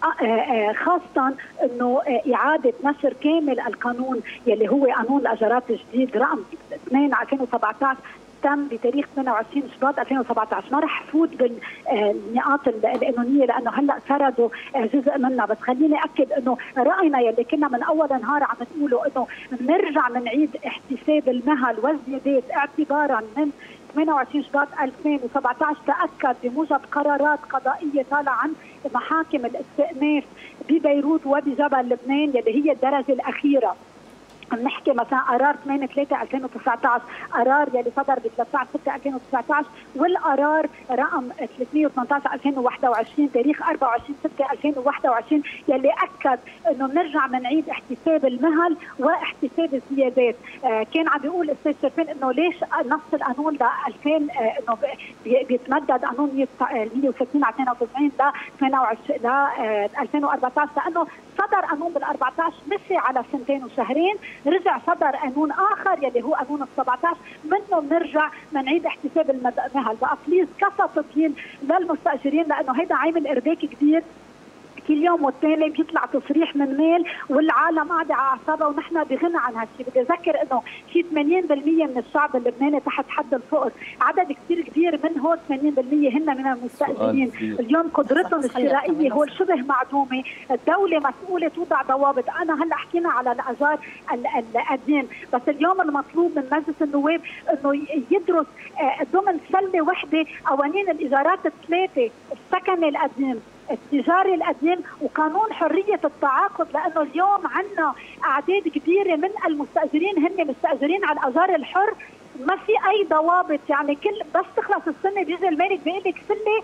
خاصه انه اعاده نشر كامل القانون يلي هو قانون الاجارات الجديد رقم اثنين ألفين وسبعة عشر تم بتاريخ ثمانية وعشرين شباط ألفين وسبعة عشر. ما رح فوت بالنقاط القانونيه لانه هلا سردوا جزء منها، بس خليني اكد انه راينا يلي كنا من اول نهار عم نقوله انه بنرجع بنعيد احتساب المهل والزيادات اعتبارا من ثمانية وعشرين شباط ألفين وسبعة عشر، تاكد بموجب قرارات قضائيه طالعه عن محاكم الاستئناف ببيروت وبجبل لبنان يلي هي الدرجه الاخيره. بنحكي مثلا قرار ثمانية ثلاثة ألفين وتسعة عشر، قرار يلي صدر ب ثلاثة عشر ستة ألفين وتسعة عشر، والقرار رقم ثلاثمئة وثمانية عشر ألفين وواحد وعشرين تاريخ أربعة وعشرين ستة ألفين وواحد وعشرين يلي اكد انه بنرجع بنعيد احتساب المهل واحتساب الزيادات. آه كان عم بيقول الاستاذ شرفين انه ليش نص القانون ل ألفين آه انه بيتمدد قانون مئة وستين على اثنين وتسعين ل ألفين وأربعة عشر، لانه صدر قانون بال أربعة عشر مشي على سنتين وشهرين، رجع صدر قانون اخر يلي هو قانون ال سبعة عشر منه بنرجع بنعيد احتساب المهل. بقى بليز كفى تطهين للمستاجرين لانه هيدا عامل ارباك كبير، كل يوم والتاني بيطلع تصريح من ميل والعالم قاعده على اعصابها ونحن بغنى عن هالشيء. بدي اذكر انه في ثمانين بالمئة من الشعب اللبناني تحت حد الفقر، عدد كثير كبير منه ثمانين بالمئة هن من المستاجرين، اليوم قدرتهم الشرائيه هو شبه معدومه، الدوله مسؤوله توضع ضوابط. انا هلا حكينا على الاجار القديم، بس اليوم المطلوب من مجلس النواب انه يدرس ضمن سله وحده قوانين الايجارات الثلاثه، السكن القديم، التجاري القديم، وقانون حرية التعاقد، لأنه اليوم عندنا أعداد كبيرة من المستأجرين هن مستأجرين على الأجار الحر ما في اي ضوابط، يعني كل بس تخلص السنه بيجي المالك بيقول لك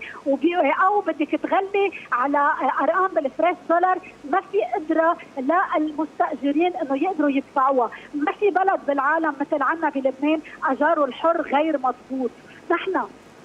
سلي او بدك تغلي على ارقام بالفريش دولار، ما في قدره للمستاجرين انه يقدروا يدفعوها. ما في بلد بالعالم مثل عندنا بلبنان اجاره الحر غير مضبوط. نحن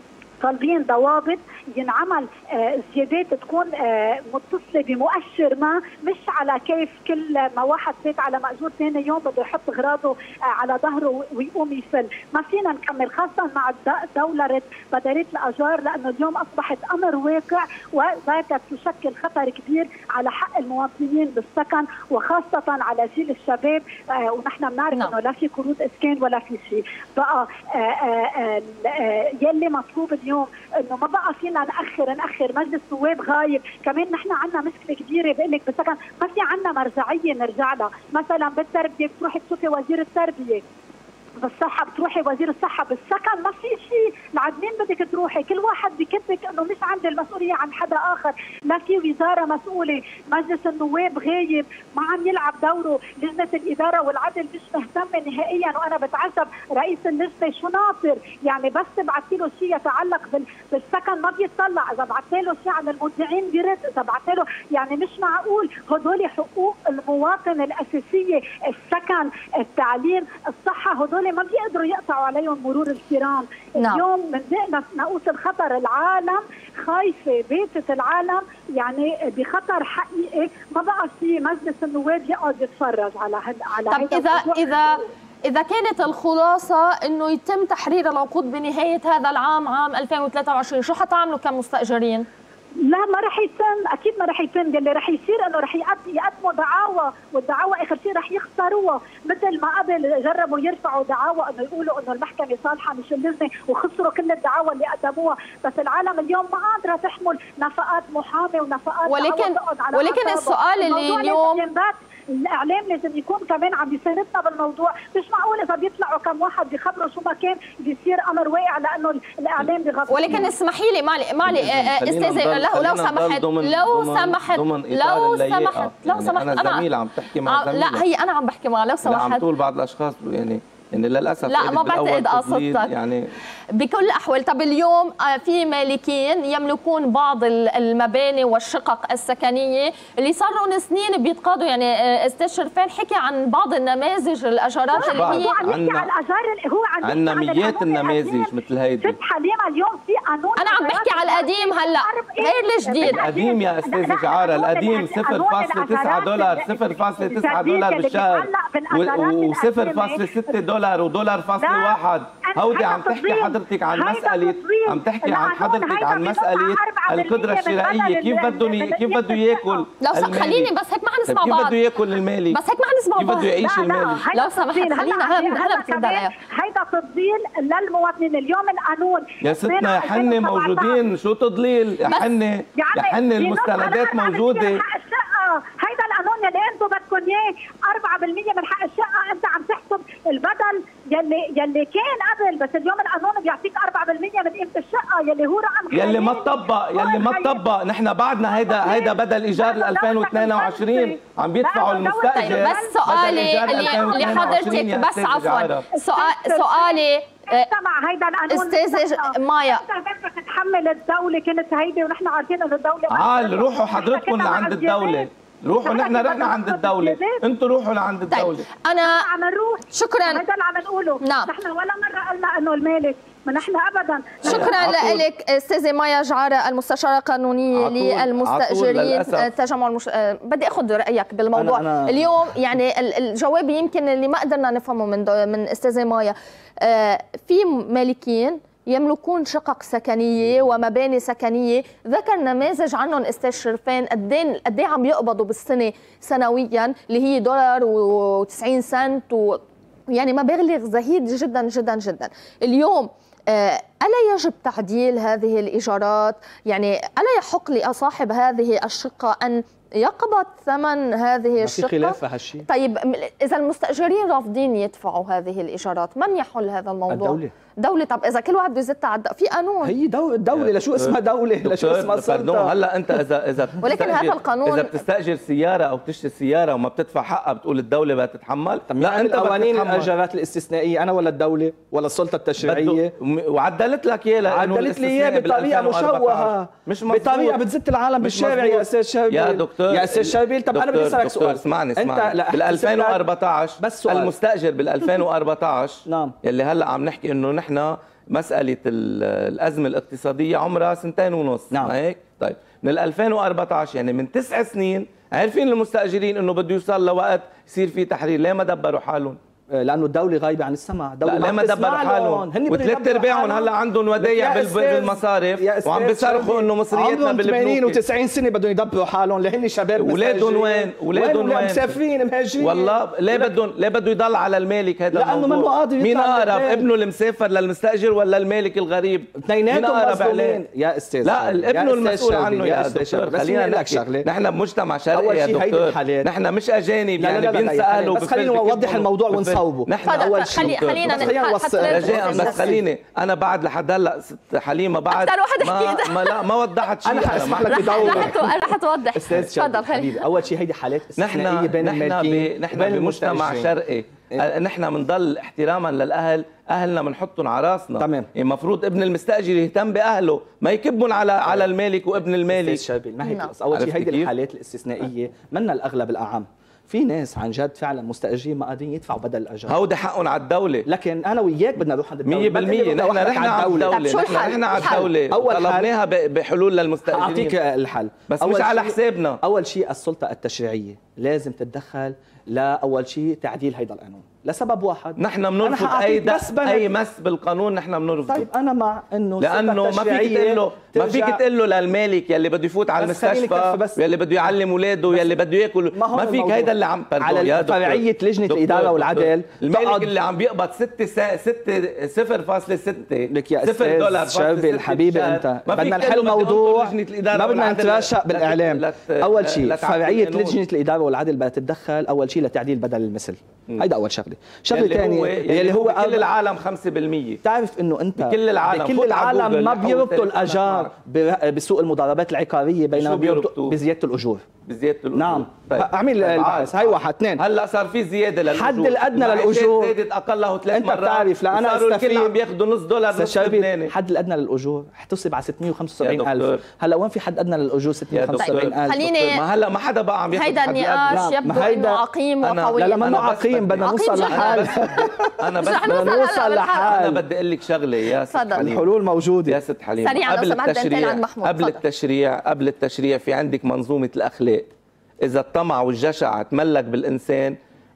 طالبين ضوابط ينعمل آه زيادات تكون آه متصله بمؤشر ما، مش على كيف كل ما واحد فات على مأجور ثاني يوم بده يحط اغراضه آه على ظهره ويقوم يفل. ما فينا نكمل خاصه مع دولره بدلات الاجار، لانه اليوم اصبحت امر واقع وباتت تشكل خطر كبير على حق المواطنين بالسكن وخاصه على جيل الشباب. آه ونحن بنعرف نعم. انه لا في قروض اسكان ولا في شيء. بقى آه آه آه يلي مطلوب اليوم انه ما بقى فينا ناخر ناخر مجلس نواب غايب. كمان نحن عندنا مشكله كبيره بقول لك بالسكن، ما في عندنا مرجعيه نرجع لها. مثلا بالتربيه بتروحي تشوفي وزير التربيه، بالصحه بتروحي وزير الصحه، بالسكن ما في شيء. لعدين بدك تروحي كل واحد بكتبك انه مش عندي المسؤوليه عن حدا اخر، لا في وزاره مسؤوله، مجلس النواب غايب ما عم يلعب دوره، لجنه الاداره والعدل مش مهتمه نهائيا. وانا بتعجب رئيس اللجنه شو ناطر، يعني بس بعثتي له شيء يتعلق بالسكن ما بيطلع، اذا بعثت له شيء عن المودعين بيرد، اذا بعثت له يعني مش معقول. هدول حقوق المواطن الاساسيه، السكن، التعليم، الصحه، هدول ما بيقدروا يقطعوا عليهم مرور الكرام. نعم. اليوم من نقوس الخطر، العالم خايفه، بيتة العالم يعني بخطر حقيقي. ما بقى في مجلس النواب يقعد يتفرج على هذا على طب اذا اذا اذا كانت الخلاصه انه يتم تحرير العقود بنهايه هذا العام عام ألفين وثلاثة وعشرين، شو حتعملوا كمستاجرين؟ لا ما رح يتم، اكيد ما رح يتم. اللي رح يصير انه رح يقدموا دعاوى، والدعاوى اخر شيء رح يخسروها، مثل ما قبل جربوا يرفعوا دعاوى انه يقولوا انه المحكمه صالحه مش اللجنه وخسروا كل الدعاوى اللي قدموها. بس العالم اليوم ما قادره تحمل نفقات محامي ونفقات، ولكن على ولكن السؤال اللي اليوم الاعلام لازم يكون كمان عم يساندنا بالموضوع. مش معقول اذا بيطلعوا كم واحد بيخبروا شو ما كان بيصير امر واقع لانه الاعلام بيغطي. ولكن اسمحي لي معلي معلي استاذه لو لو سمحت لو سمحت لو سمحت لو سمحت انا زميل عم تحكي مع زميل. لا هي انا عم بحكي معها لو سمحت. لا عم تقول بعض الاشخاص يعني يعني للاسف لا ما بعتقد قصدك يعني بكل الاحوال. طب اليوم في مالكين يملكون بعض المباني والشقق السكنيه اللي صار لهم سنين بيتقاضوا، يعني استاذ شرفان حكي عن بعض النماذج الاجارات اللي هي عم يحكي على الاجار، هو عم عندنا ميات النماذج مثل هيدي. ست حليمه اليوم في قانون، انا عم بحكي على القديم هلا غير الجديد. القديم يا استاذ جعاره، القديم صفر فاصلة تسعة دولار، صفر فاصلة تسعة دولار بالشهر وصفر فاصلة ستة دولار ودولار فاصلة واحد. هودي عم تحكي حضرتك عن مسألة، عم تحكي عن حضرتك عن مسألة القدرة الشرائية. كيف بده كيف بده ياكل؟ لو سمحت خليني بس هيك ما حنسمع بعض. كيف بده ياكل المالي؟ بس هيك ما حنسمع بعض. كيف بده يعيش المالي؟ لو سمحت خلينا هلا بترد عليها. هيدا تضليل للمواطنين. اليوم القانون يا ستنا يا حنة موجودين. شو تضليل يا حنة؟ يا حنة المستندات موجودة. هيدا القانون يلي انتم بدكم اياه أربعة بالمية من حق الشقه، انت عم تحسب البدل يلي يلي كان قبل، بس اليوم القانون بيعطيك أربعة بالمية من قيمه الشقه يلي هو رقم يلي ما تطبق يلي ما تطبق. نحن بعدنا هيدا هيدا بدل ايجار ألفين واثنين وعشرين عم بيدفعوا المستاجر. بس سؤالي اللي حضرتك بس عفوا سؤالي سمع هيدا القانون استاذ مايا، انت بدك تتحمل الدوله كانت هيدي ونحن عارفين انه الدوله عال. روحوا حضرتكم لعند الدوله، روحوا. نحن رحنا عند الدولة، انتم روحوا لعند الدولة. طيب. انا عم نروح. شكرا. هذا اللي عم نقوله. نعم. نحن ولا مرة قلنا انه المالك، ما نحن ابدا. شكرا لك استاذه مايا جعاره المستشاره القانونيه للمستاجرين تجمع المش... بدي اخذ رايك بالموضوع. أنا أنا اليوم يعني الجواب يمكن اللي ما قدرنا نفهمه من دو... من استاذه مايا. في مالكين يملكون شقق سكنيه ومباني سكنيه، ذكر نماذج عنهم استاذ شرفان قد ايه عم يقبضوا بالسنه سنويا اللي هي دولار وتسعين سنت و... يعني مبالغ زهيده جدا جدا جدا. اليوم ألا يجب تعديل هذه الإيجارات؟ يعني ألا يحق لصاحب هذه الشقة أن يقبض ثمن هذه الشقة؟ ما في خلاف في هالشيء. طيب إذا المستأجرين رافضين يدفعوا هذه الإيجارات، من يحل هذا الموضوع؟ الدولة. دولة. طب إذا كل واحد بده يزت على في قانون، هي دولة, دولة لشو اسمها دولة؟ لشو اسمها سلطة؟ هلا أنت إذا إذا ولكن هذا القانون إذا بتستأجر سيارة أو بتشتري سيارة وما بتدفع حقها بتقول الدولة بدها تتحمل؟ لا، أنت قوانين الإيجارات الاستثنائية أنا ولا الدولة ولا السلطة التشريعية؟ وعدلت لك إياه، عدلت لي إياه بطريقة مشوهة، مش بطريقة بتزت العالم بالشارع يا أستاذ شربيل. يا دكتور يا أستاذ شربيل، طب أنا بدي أسألك سؤال. اسمعني اسمعني بال ألفين وأربعطعش بس سؤال. المستأجر بال ألفين وأربعطعش نعم يلي هلا عم نحكي إنه نحن مسألة الأزمة الاقتصادية عمرها سنتين ونص، نعم هيك؟ طيب من ألفين وأربعطعش يعني من تسع سنين عارفين المستأجرين إنه بده يوصل لوقت يصير في تحرير، ليه ما دبروا حالهم؟ لانه الدوله غايبه عن السمع. لا ليه ما دبروا حالهم؟ وثلاث ارباعهم هلا عندهم ودايع بالمصارف وعم بيصرخوا انه مصرياتنا بالبنوك. ثمانين وتسعين سنه بدهم يدبروا حالهم، لهن شباب اولادهم وين؟ اولادهم وين؟ مسافرين مهاجرين. والله ليه بدهم ليه بده يضل على المالك هذا لانه الموضوع؟ منه قادر. مين اقرب، ابنه المسافر للمستاجر ولا المالك الغريب؟ اثنيناتهم مظلومين يا استاذ. لا الابن المسؤول عنه يا دكتور. خلينا نحكي نحن بمجتمع شرقي يا دكتور، نحن مش اجانب يعني بينسى اهله. بس خلينا نوضح الموضوع ونصوبه. اول شيء خلينا رجاء بس خليني انا بعد لحد هلا ست حليمه بعد ما, ما لا ما وضحت شيء. انا حاسمح لك بدور رح توضح. تفضل حبيبي. اول شيء هيدي حالات استثنائيه بين المالكين. نحن بمجتمع شرقي نحن بنضل احتراما للاهل، اهلنا بنحطهم على راسنا. تمام. المفروض ابن المستاجر يهتم باهله، ما يكبهم على على المالك وابن المالك. ما هيك. اول شيء هيدي الحالات الاستثنائيه منا الاغلب الاعم. في ناس عن جد فعلا مستاجرين ما قادرين يدفعوا بدل الاجار، هودا حقهم على الدوله. لكن انا وياك بدنا نروح عند الدوله مية بالمية. نحن رحنا على الدوله، نحن رحنا على الدوله طلبناها بحلول للمستاجرين. اعطيك الحل بس مش على حسابنا. اول شيء السلطه التشريعيه لازم تتدخل. لا اول شيء تعديل هيدا القانون لسبب واحد، نحن بنرفض اي اي مس بالقانون. نحن بنرفضه. طيب انا مع انه لانه ما فيك تقول له ما فيك تقول له للمالك يلي بده يفوت على المستشفى يلي بده يعلم اولاده يلي بده ياكل، ما فيك. هيدا اللي عم على فرعيه لجنه الاداره والعدل. المالك اللي عم بيقبض ستة ستة صفر فاصلة ستة صفر دولار شربي الحبيبي. انت بدنا نحل موضوع، ما بدنا نتراشق بالاعلام. اول شيء فرعيه لجنه الاداره والعدل بدها تتدخل اول شيء لتعديل بدل المثل. هيدا اول شغله. شغله ثانيه اللي هو بكل العالم خمسة بالمية. بتعرف انه انت بكل العالم بكل العالم ما بيربطوا الاجار بسوق المضاربات العقاريه، بينما بيربطوا بزياده الاجور. بزياده الاجور. نعم. طيب. اعمل البحث. هاي واحد اثنين. هلا صار في زياده للاجور. حد الادنى للاجور زادت اقله ثلاث مرات. انت بتعرف لا انا استفيد عم بياخذوا نص دولار نص لبناني. حد الادنى للاجور احتسب على ستمية وخمسة وسبعين ألف. هلا وين في حد ادنى للاجور ستمية وخمسة وسبعين ألف؟ خليني ما هلا ما حدا بقى عم ياخذ. هيدا النقاش يبدو انه عقيم وقوي. لا لا ما عقيم، بدنا نوصل لحال. انا بس بدنا نوصل لحال. انا بدي اقول لك شغله يا ست حليم. الحلول موجوده يا ست حليم. سريعا لو سمحت انتقل عند محمود. قبل التشريع قبل التشريع في عندك منظومه الاخلاق. إذا الطمع والجشع تملك بالإنسان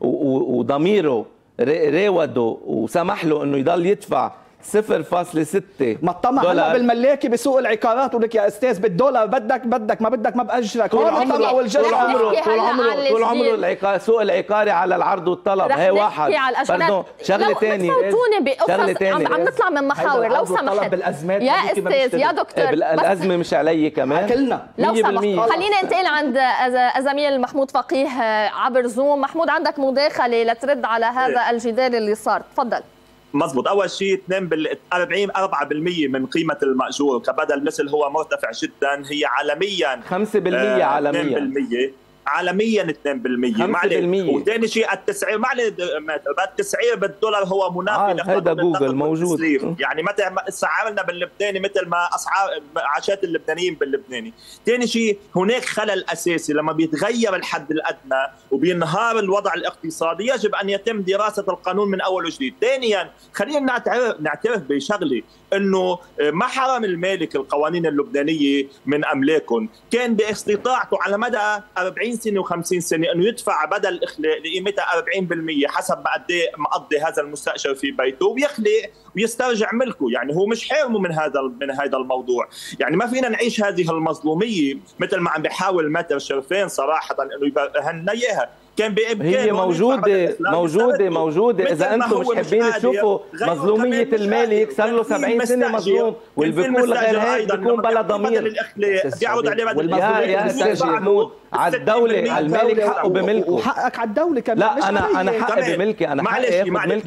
وضميره راوده وسمح له إنه يضل يدفع صفر فاصلة ستة ما الطمع هلا بالملاكي بسوق العقارات. ولك يا استاذ بالدولار بدك بدك ما بدك ما باجرك. طول عمره طول عمره طول عمره طول عمره العقار سوق العقاري على العرض والطلب. هي واحد. برضه شغله ثانيه شغله ثانيه عم نطلع من محاور لو سمحت يا استاذ يا دكتور. الازمه مش علي كمان كلنا لو سمحت. خلينا ننتقل عند زميل محمود فقيه عبر زوم. محمود عندك مداخله لترد على هذا الجدال اللي صار، تفضل. مزبوط. اول شيء اثنين بال أربعين أربعة بالمية من قيمه المأجور كبدل مثل هو مرتفع جدا. هي عالميا خمسة بالمية. عالميا اثنين بالمية. عالميا اثنين بالمية. معلش. وثاني شيء التسعير معلش التسعير بالدولار هو منافي هذا جوجل موجود. يعني متى سعرنا باللبناني مثل ما اسعار عاشات اللبنانيين باللبناني. ثاني شيء هناك خلل اساسي لما بيتغير الحد الادنى وبينهار الوضع الاقتصادي يجب ان يتم دراسه القانون من اول وجديد. ثانيا خلينا نعترف نعترف بشغله انه ما حرم المالك القوانين اللبنانيه من املاكهم، كان باستطاعته على مدى أربعين سنة وخمسين سنة انه يدفع بدل الاخلاء لقيمتها أربعين بالمية حسب ما قد ايه مقضي هذا المستاجر في بيته ويخلق ويسترجع ملكه. يعني هو مش حارمه من هذا من هذا الموضوع. يعني ما فينا نعيش هذه المظلوميه مثل ما عم بيحاول ماتر شرفين صراحه انه يبرهن اياها. كان بامكانه هي موجوده موجوده موجوده اذا انتم مش حابين تشوفوا مظلوميه المالك صار له سبعين سنه مظلوم، واللي بيكون غير هيك بيكون بلا ضمير. بيعود عليه بدل يا يا استاذ محمود، على الدوله على المالك حقه بملكه، وحقك على الدوله كمان. لا انا انا حقي بملكي، انا حقي بملكي،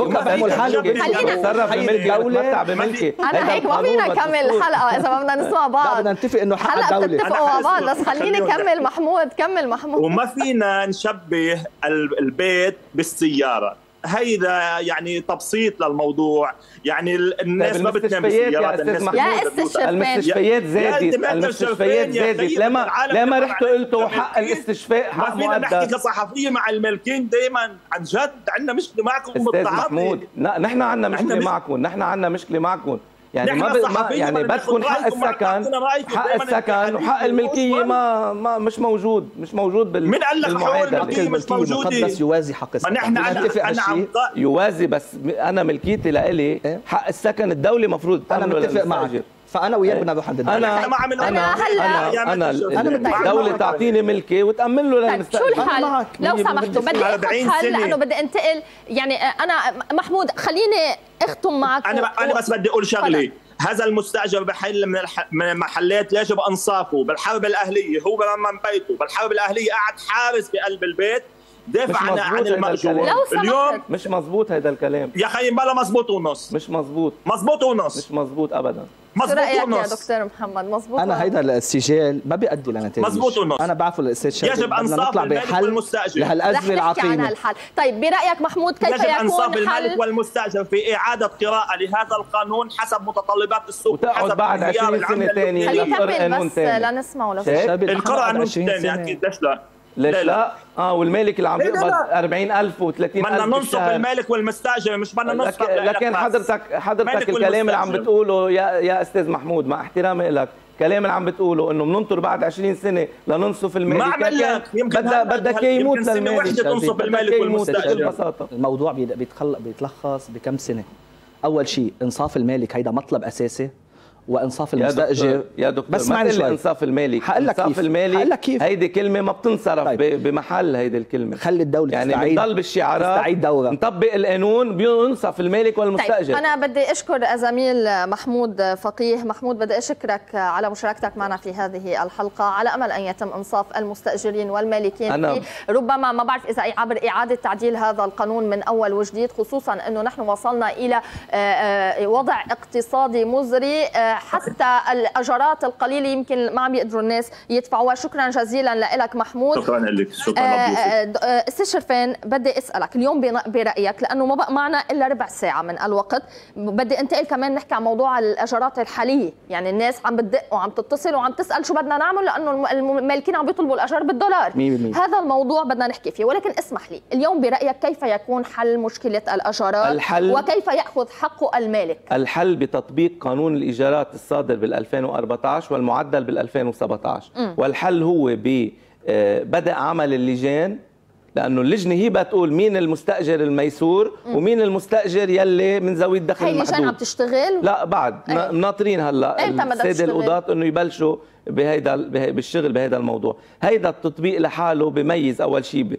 بتصرف بملكي، بتمتع بملكي. انا هيك ما فينا نكمل الحلقه اذا ما بدنا نسمع بعض. بدنا نتفق انه حق الدوله. هلا بتتفقوا مع بعض، بس خليني كمل محمود، كمل محمود. وما فينا نشبه البيت بالسياره، هيدا يعني تبسيط للموضوع. يعني الناس ما بتنام بالسيارات. يا استشفاء المستشفيات زادت، المستشفيات زادت. لما لما رحتوا قلتوا حق الاستشفاء حق مقدس. نحكي كصحفيين مع المالكين دائما عن جد عندنا مشكله معكم بالتعاطي. محمود نحن عندنا مشكله معكم، نحن عندنا مشكله معكم. يعني ما, ما يعني بدكم حق السكن، حق السكن وحق الملكيه ما ما مش موجود، مش موجود بال من قال لك حقوق الملكيه مش موجوده؟ بس يوازي حق السكن. نحن انا عم يوازي، بس انا ملكيتي لإلي حق السكن الدولي مفروض انا متفق معك، فانا وياك بدنا نروح عند الدوله. انا انا انا انا انا الدوله تعطيني ملكي وتامن له للمستقبل. شو الحل؟ لو سمحتوا بدي اخذ حل لانه بدي انتقل. يعني انا محمود خليني اختم معك. انا انا بس بدي اقول شغله. هذا المستاجر بحل من من المحلات يجب انصافه. بالحرب الاهليه هو من بيته، بالحرب الاهليه قاعد حارس بقلب البيت دافع عن عن المأجور. اليوم مش مزبوط هذا الكلام يا خيي، بلا مزبوط ونص. مش مزبوط مزبوط ونص مش مزبوط ابدا. مزبوط ونص يا دكتور محمد. مزبوط. انا هيدا السجال ما بيؤدي لنتائج. مزبوط ونص. انا بعرف الاستشهاد يجب انصاف المالك والمستاجر لهالازمه العقيمه. الحل. طيب برايك محمود كيف يكون يجب انصاف المالك والمستاجر في اعاده قراءه لهذا القانون حسب متطلبات السوق، وتقعد بعد عشرين سنه ثانيه لنكمل بس لنسمعه لو القراءه قانون ثاني. اكيد ليش لا؟ ليش لا؟ لا؟ اه والمالك اللي عم بيقبض أربعين ألف وثلاثين ألف بدنا ننصف المالك والمستاجر، مش بدنا ننصف. لكن حضرتك حضرتك الكلام اللي عم بتقوله يا يا استاذ محمود، مع احترامي لك، الكلام اللي عم بتقوله انه بننطر بعد عشرين سنه لننصف المالك. ما عم لك بدها بدك يموت للمالك، تنصف المالك والمستاجر ببساطه. الموضوع بيتخلق بيتلخص بكم سنه. اول شيء انصاف المالك هيدا مطلب اساسي، وانصاف المستاجر. يا دكتور, يا دكتور بس ما تقول انصاف المالك. حقول لك انصاف المالك كيف. هيدي كلمه ما بتنصرف. طيب. بمحل هيدي الكلمه. خلي الدوله يعني تستعيد بتضل بالشعارات، تستعيد دورة. نطبق القانون بينصف المالك والمستاجر. طيب انا بدي اشكر زميل محمود فقيه. محمود بدي اشكرك على مشاركتك معنا في هذه الحلقه، على امل ان يتم انصاف المستاجرين والمالكين. أنا ربما ما بعرف اذا عبر اعاده تعديل هذا القانون من اول وجديد، خصوصا انه نحن وصلنا الى وضع اقتصادي مزري حتى الاجارات القليله يمكن ما عم يقدروا الناس يدفعوها. شكرا جزيلا لك محمود. شكرا لك. شكرا. استاذ شرفان بدي اسالك اليوم برايك، لانه ما بقى معنا الا ربع ساعه من الوقت، بدي انتقل كمان نحكي عن موضوع الاجارات الحاليه. يعني الناس عم بتدق وعم تتصل وعم تسال شو بدنا نعمل، لانه المالكين عم بيطلبوا الاجار بالدولار. مية بالمية. هذا الموضوع بدنا نحكي فيه، ولكن اسمح لي اليوم برايك كيف يكون حل مشكله الاجارات؟ الحل وكيف ياخذ حقه المالك؟ الحل بتطبيق قانون الايجارات الصادر بال ألفين وأربعة عشر والمعدل بال ألفين وسبعة عشر. م. والحل هو ببدء عمل اللجان، لانه اللجنه هي بتقول مين المستاجر الميسور م. ومين المستاجر يلي من ذوي الدخل المحدود. هي اللجان عم تشتغل؟ لا بعد ناطرين هلا الساده القضاة انه يبلشوا بهيدا بالشغل بهذا الموضوع. هيدا التطبيق لحاله بميز اول شيء،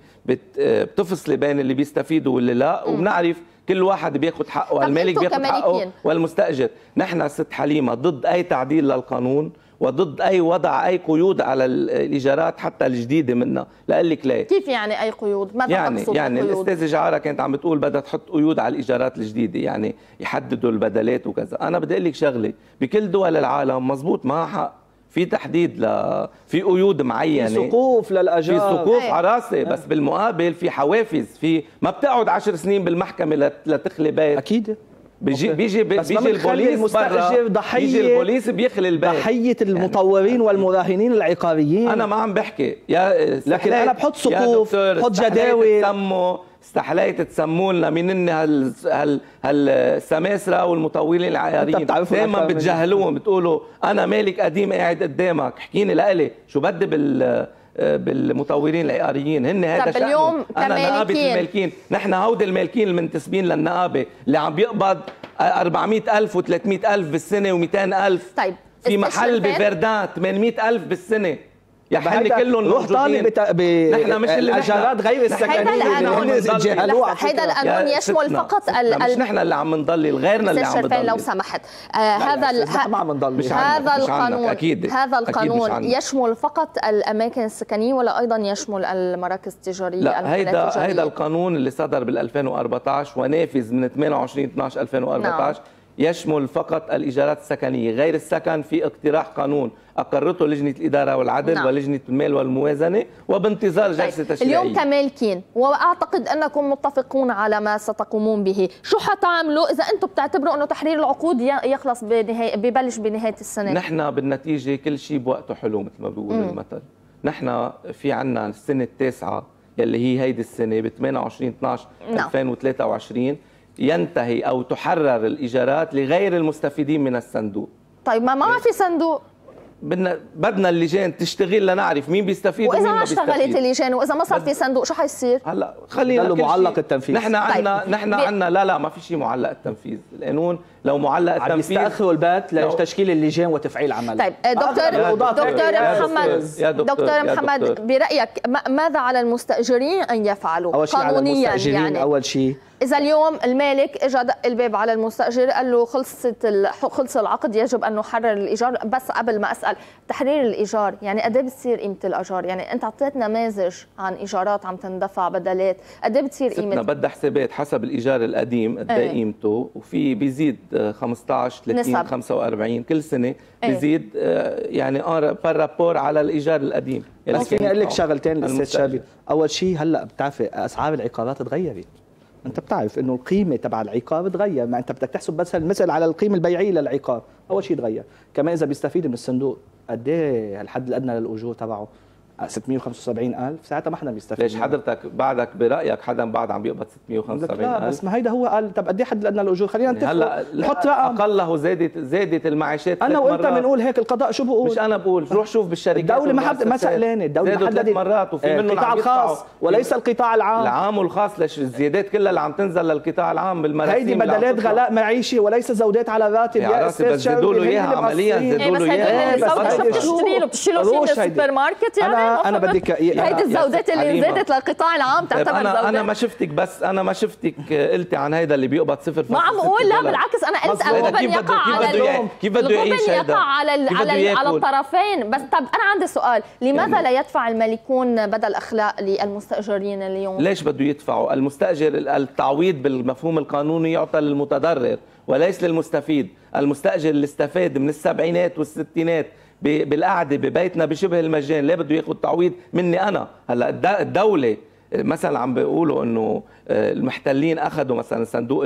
بتفصل بين اللي بيستفيدوا واللي لا، م. وبنعرف كل واحد بياخذ حقه، المالك بياخذ حقه والمستاجر. نحن ست حليمه ضد اي تعديل للقانون وضد اي وضع اي قيود على الايجارات حتى الجديده منها. لاقول لك ليه. كيف يعني اي قيود؟ ماذا يعني تقصد يعني قيود؟ الاستاذه جعاره كانت عم بتقول بدها تحط قيود على الايجارات الجديده، يعني يحددوا البدلات وكذا. انا بدي اقول لك شغله، بكل دول العالم مزبوط معها حق، في تحديد ل في قيود معينه، في سقوف للاجار، في سقوف على راسي، بس بالمقابل في حوافز، في ما بتقعد عشر سنين بالمحكمه لتخلي بيت. اكيد بيجي بيجي بيجي البوليس برا، ضحيه، بيجي البوليس بيخلي البيت، ضحيه المطورين يعني والمراهنين العقاريين. انا ما عم بحكي يا، لكن انا بحط سقوف، بحط جداول. تسموا استحليت تسموا لنا مين هال هال هالسماسره والمطورين العقاريين، دائما بتجاهلوهم، بتقولوا انا مالك قديم قاعد قدامك، احكيني لإلي شو بدي بال بالمطورين العقاريين. هن هذا طب اليوم انا نقابه المالكين، نحن هودي المالكين المنتسبين للنقابه اللي عم بيقبض أربعمئة ألف وثلاثمئة ألف بالسنه ومئتين ألف. طيب في محل بفردان ثمانمئة ألف بالسنه. يحل كلهم روح طالب نحن مش اللي الاجارات غير السكنيه هذا القانون يشمل فقط مش نحن اللي عم نضلل، غيرنا اللي عم نضلل. لو سمحت هذا هذا القانون أكيد. هذا القانون يشمل فقط الاماكن السكنيه ولا ايضا يشمل المراكز التجاريه؟ لا، هيدا هيدا القانون اللي صدر بال ألفين وأربعطعش ونافذ من ثمانية وعشرين اثنعش ألفين وأربعطعش. نعم. يشمل فقط الإيجارات السكنية. غير السكن في اقتراح قانون أقرته لجنة الإدارة والعدل. نعم. ولجنة المال والموازنة وبانتظار جلسة طيب. تشريعية. اليوم كمالكين وأعتقد أنكم متفقون على ما ستقومون به، شو حتعملوا إذا أنتم بتعتبروا أنه تحرير العقود يخلص بنهاية ببلش بنهاية السنة؟ نحن بالنتيجة كل شيء بوقته حلو مثل ما بيقول المثل. نحن في عنا السنة التاسعة يلي هي هيدي السنة ب ثمانية وعشرين اثنعش ألفين وثلاثة وعشرين ينتهي أو تحرر الإيجارات لغير المستفيدين من الصندوق. طيب ما ما في صندوق، بدنا بدنا اللجان تشتغل لنعرف مين بيستفيد ومين ما بيستفيد. واذا ما اشتغلت اللجان واذا ما صار في صندوق شو حيصير؟ هلا خلينا معلق التنفيذ. نحن عندنا طيب. نحن عندنا لا لا ما في شيء معلق التنفيذ. القانون لو معلق التنفيذ عم يستأخروا البات لتشكيل اللجان وتفعيل عمل. طيب دكتور دكتور محمد دكتور محمد برايك ماذا على المستاجرين ان يفعلوا قانونيا؟ يعني اول شيء إذا اليوم المالك اجى دق الباب على المستأجر قال له خلصت خلص العقد يجب أن نحرر الإيجار، بس قبل ما أسأل تحرير الإيجار يعني قد ايه بتصير قيمة الإيجار؟ يعني أنت أعطيت نماذج عن إيجارات عم تندفع بدلات، قد ايه بتصير قيمة؟ بدها حسابات حسب الإيجار القديم قد ايه قيمته، وفي بيزيد خمسطعش ثلاثين خمسة وأربعين كل سنة بيزيد يعني بارابور على الإيجار القديم. بس فيني أقول لك شغلتين أستاذ شابي. أول شيء هلا بتعرفي أسعار العقارات تغيرت. انت بتعرف انه القيمه تبع العقار تغير، ما انت بدك تحسب بس المثل على القيمه البيعيه للعقار، اول شيء تغير. كمان اذا بيستفيد من الصندوق قد ايه الحد الادنى للاجور تبعه ستمية وخمسة وسبعين ألف، ساعتها ما حدا بيستفيد. ليش حضرتك بعدك برايك حدا بعد عم بيقبض ستمية وخمسة وسبعين ألف؟ لا بس ما هيدا هو قال طب قد ايه حد الادنى للاجور؟ خلينا نتفق هلا نحط رقم. اقله زادت زادت المعيشات. انا وانت بنقول هيك، القضاء شو بقول؟ مش انا بقول، روح شوف بالشركات. الدوله ما حد ما سالانه، الدوله ما حددت مرات وفي منه القطاع الخاص وليس القطاع العام. العام والخاص، ليش الزيادات كلها اللي عم تنزل للقطاع العام بالمراسيم؟ هيدي بدلات غلاء معيشي وليس زودات على الراتب يا استاذ. بس زادوا له اياها عمليا، زادوا له اياها. بس بتشتري له بتشتري له شيء من السوبر ماركت يعني. انا انا بدك الزودات اللي زادت للقطاع العام تعتبر أنا زودات. انا ما شفتك، بس انا ما شفتك قلتي عن هيدا اللي بيقبض صفر فاصلة ما عم اقول لا بالعكس، انا قلت الغبن يقع على كيف بده يعيش هيدا؟ يقع على على على الطرفين. بس طب انا عندي سؤال، لماذا يعني لا يدفع المالكون بدل اخلاء للمستاجرين اليوم؟ ليش بده يدفعوا؟ المستاجر التعويض بالمفهوم القانوني يعطى للمتضرر وليس للمستفيد. المستاجر اللي استفاد من السبعينات والستينات بالقعده ببيتنا بشبه المجان، ليه بده ياخذ تعويض مني انا؟ هلا الدوله مثلا عم بيقولوا انه المحتلين اخذوا مثلا صندوق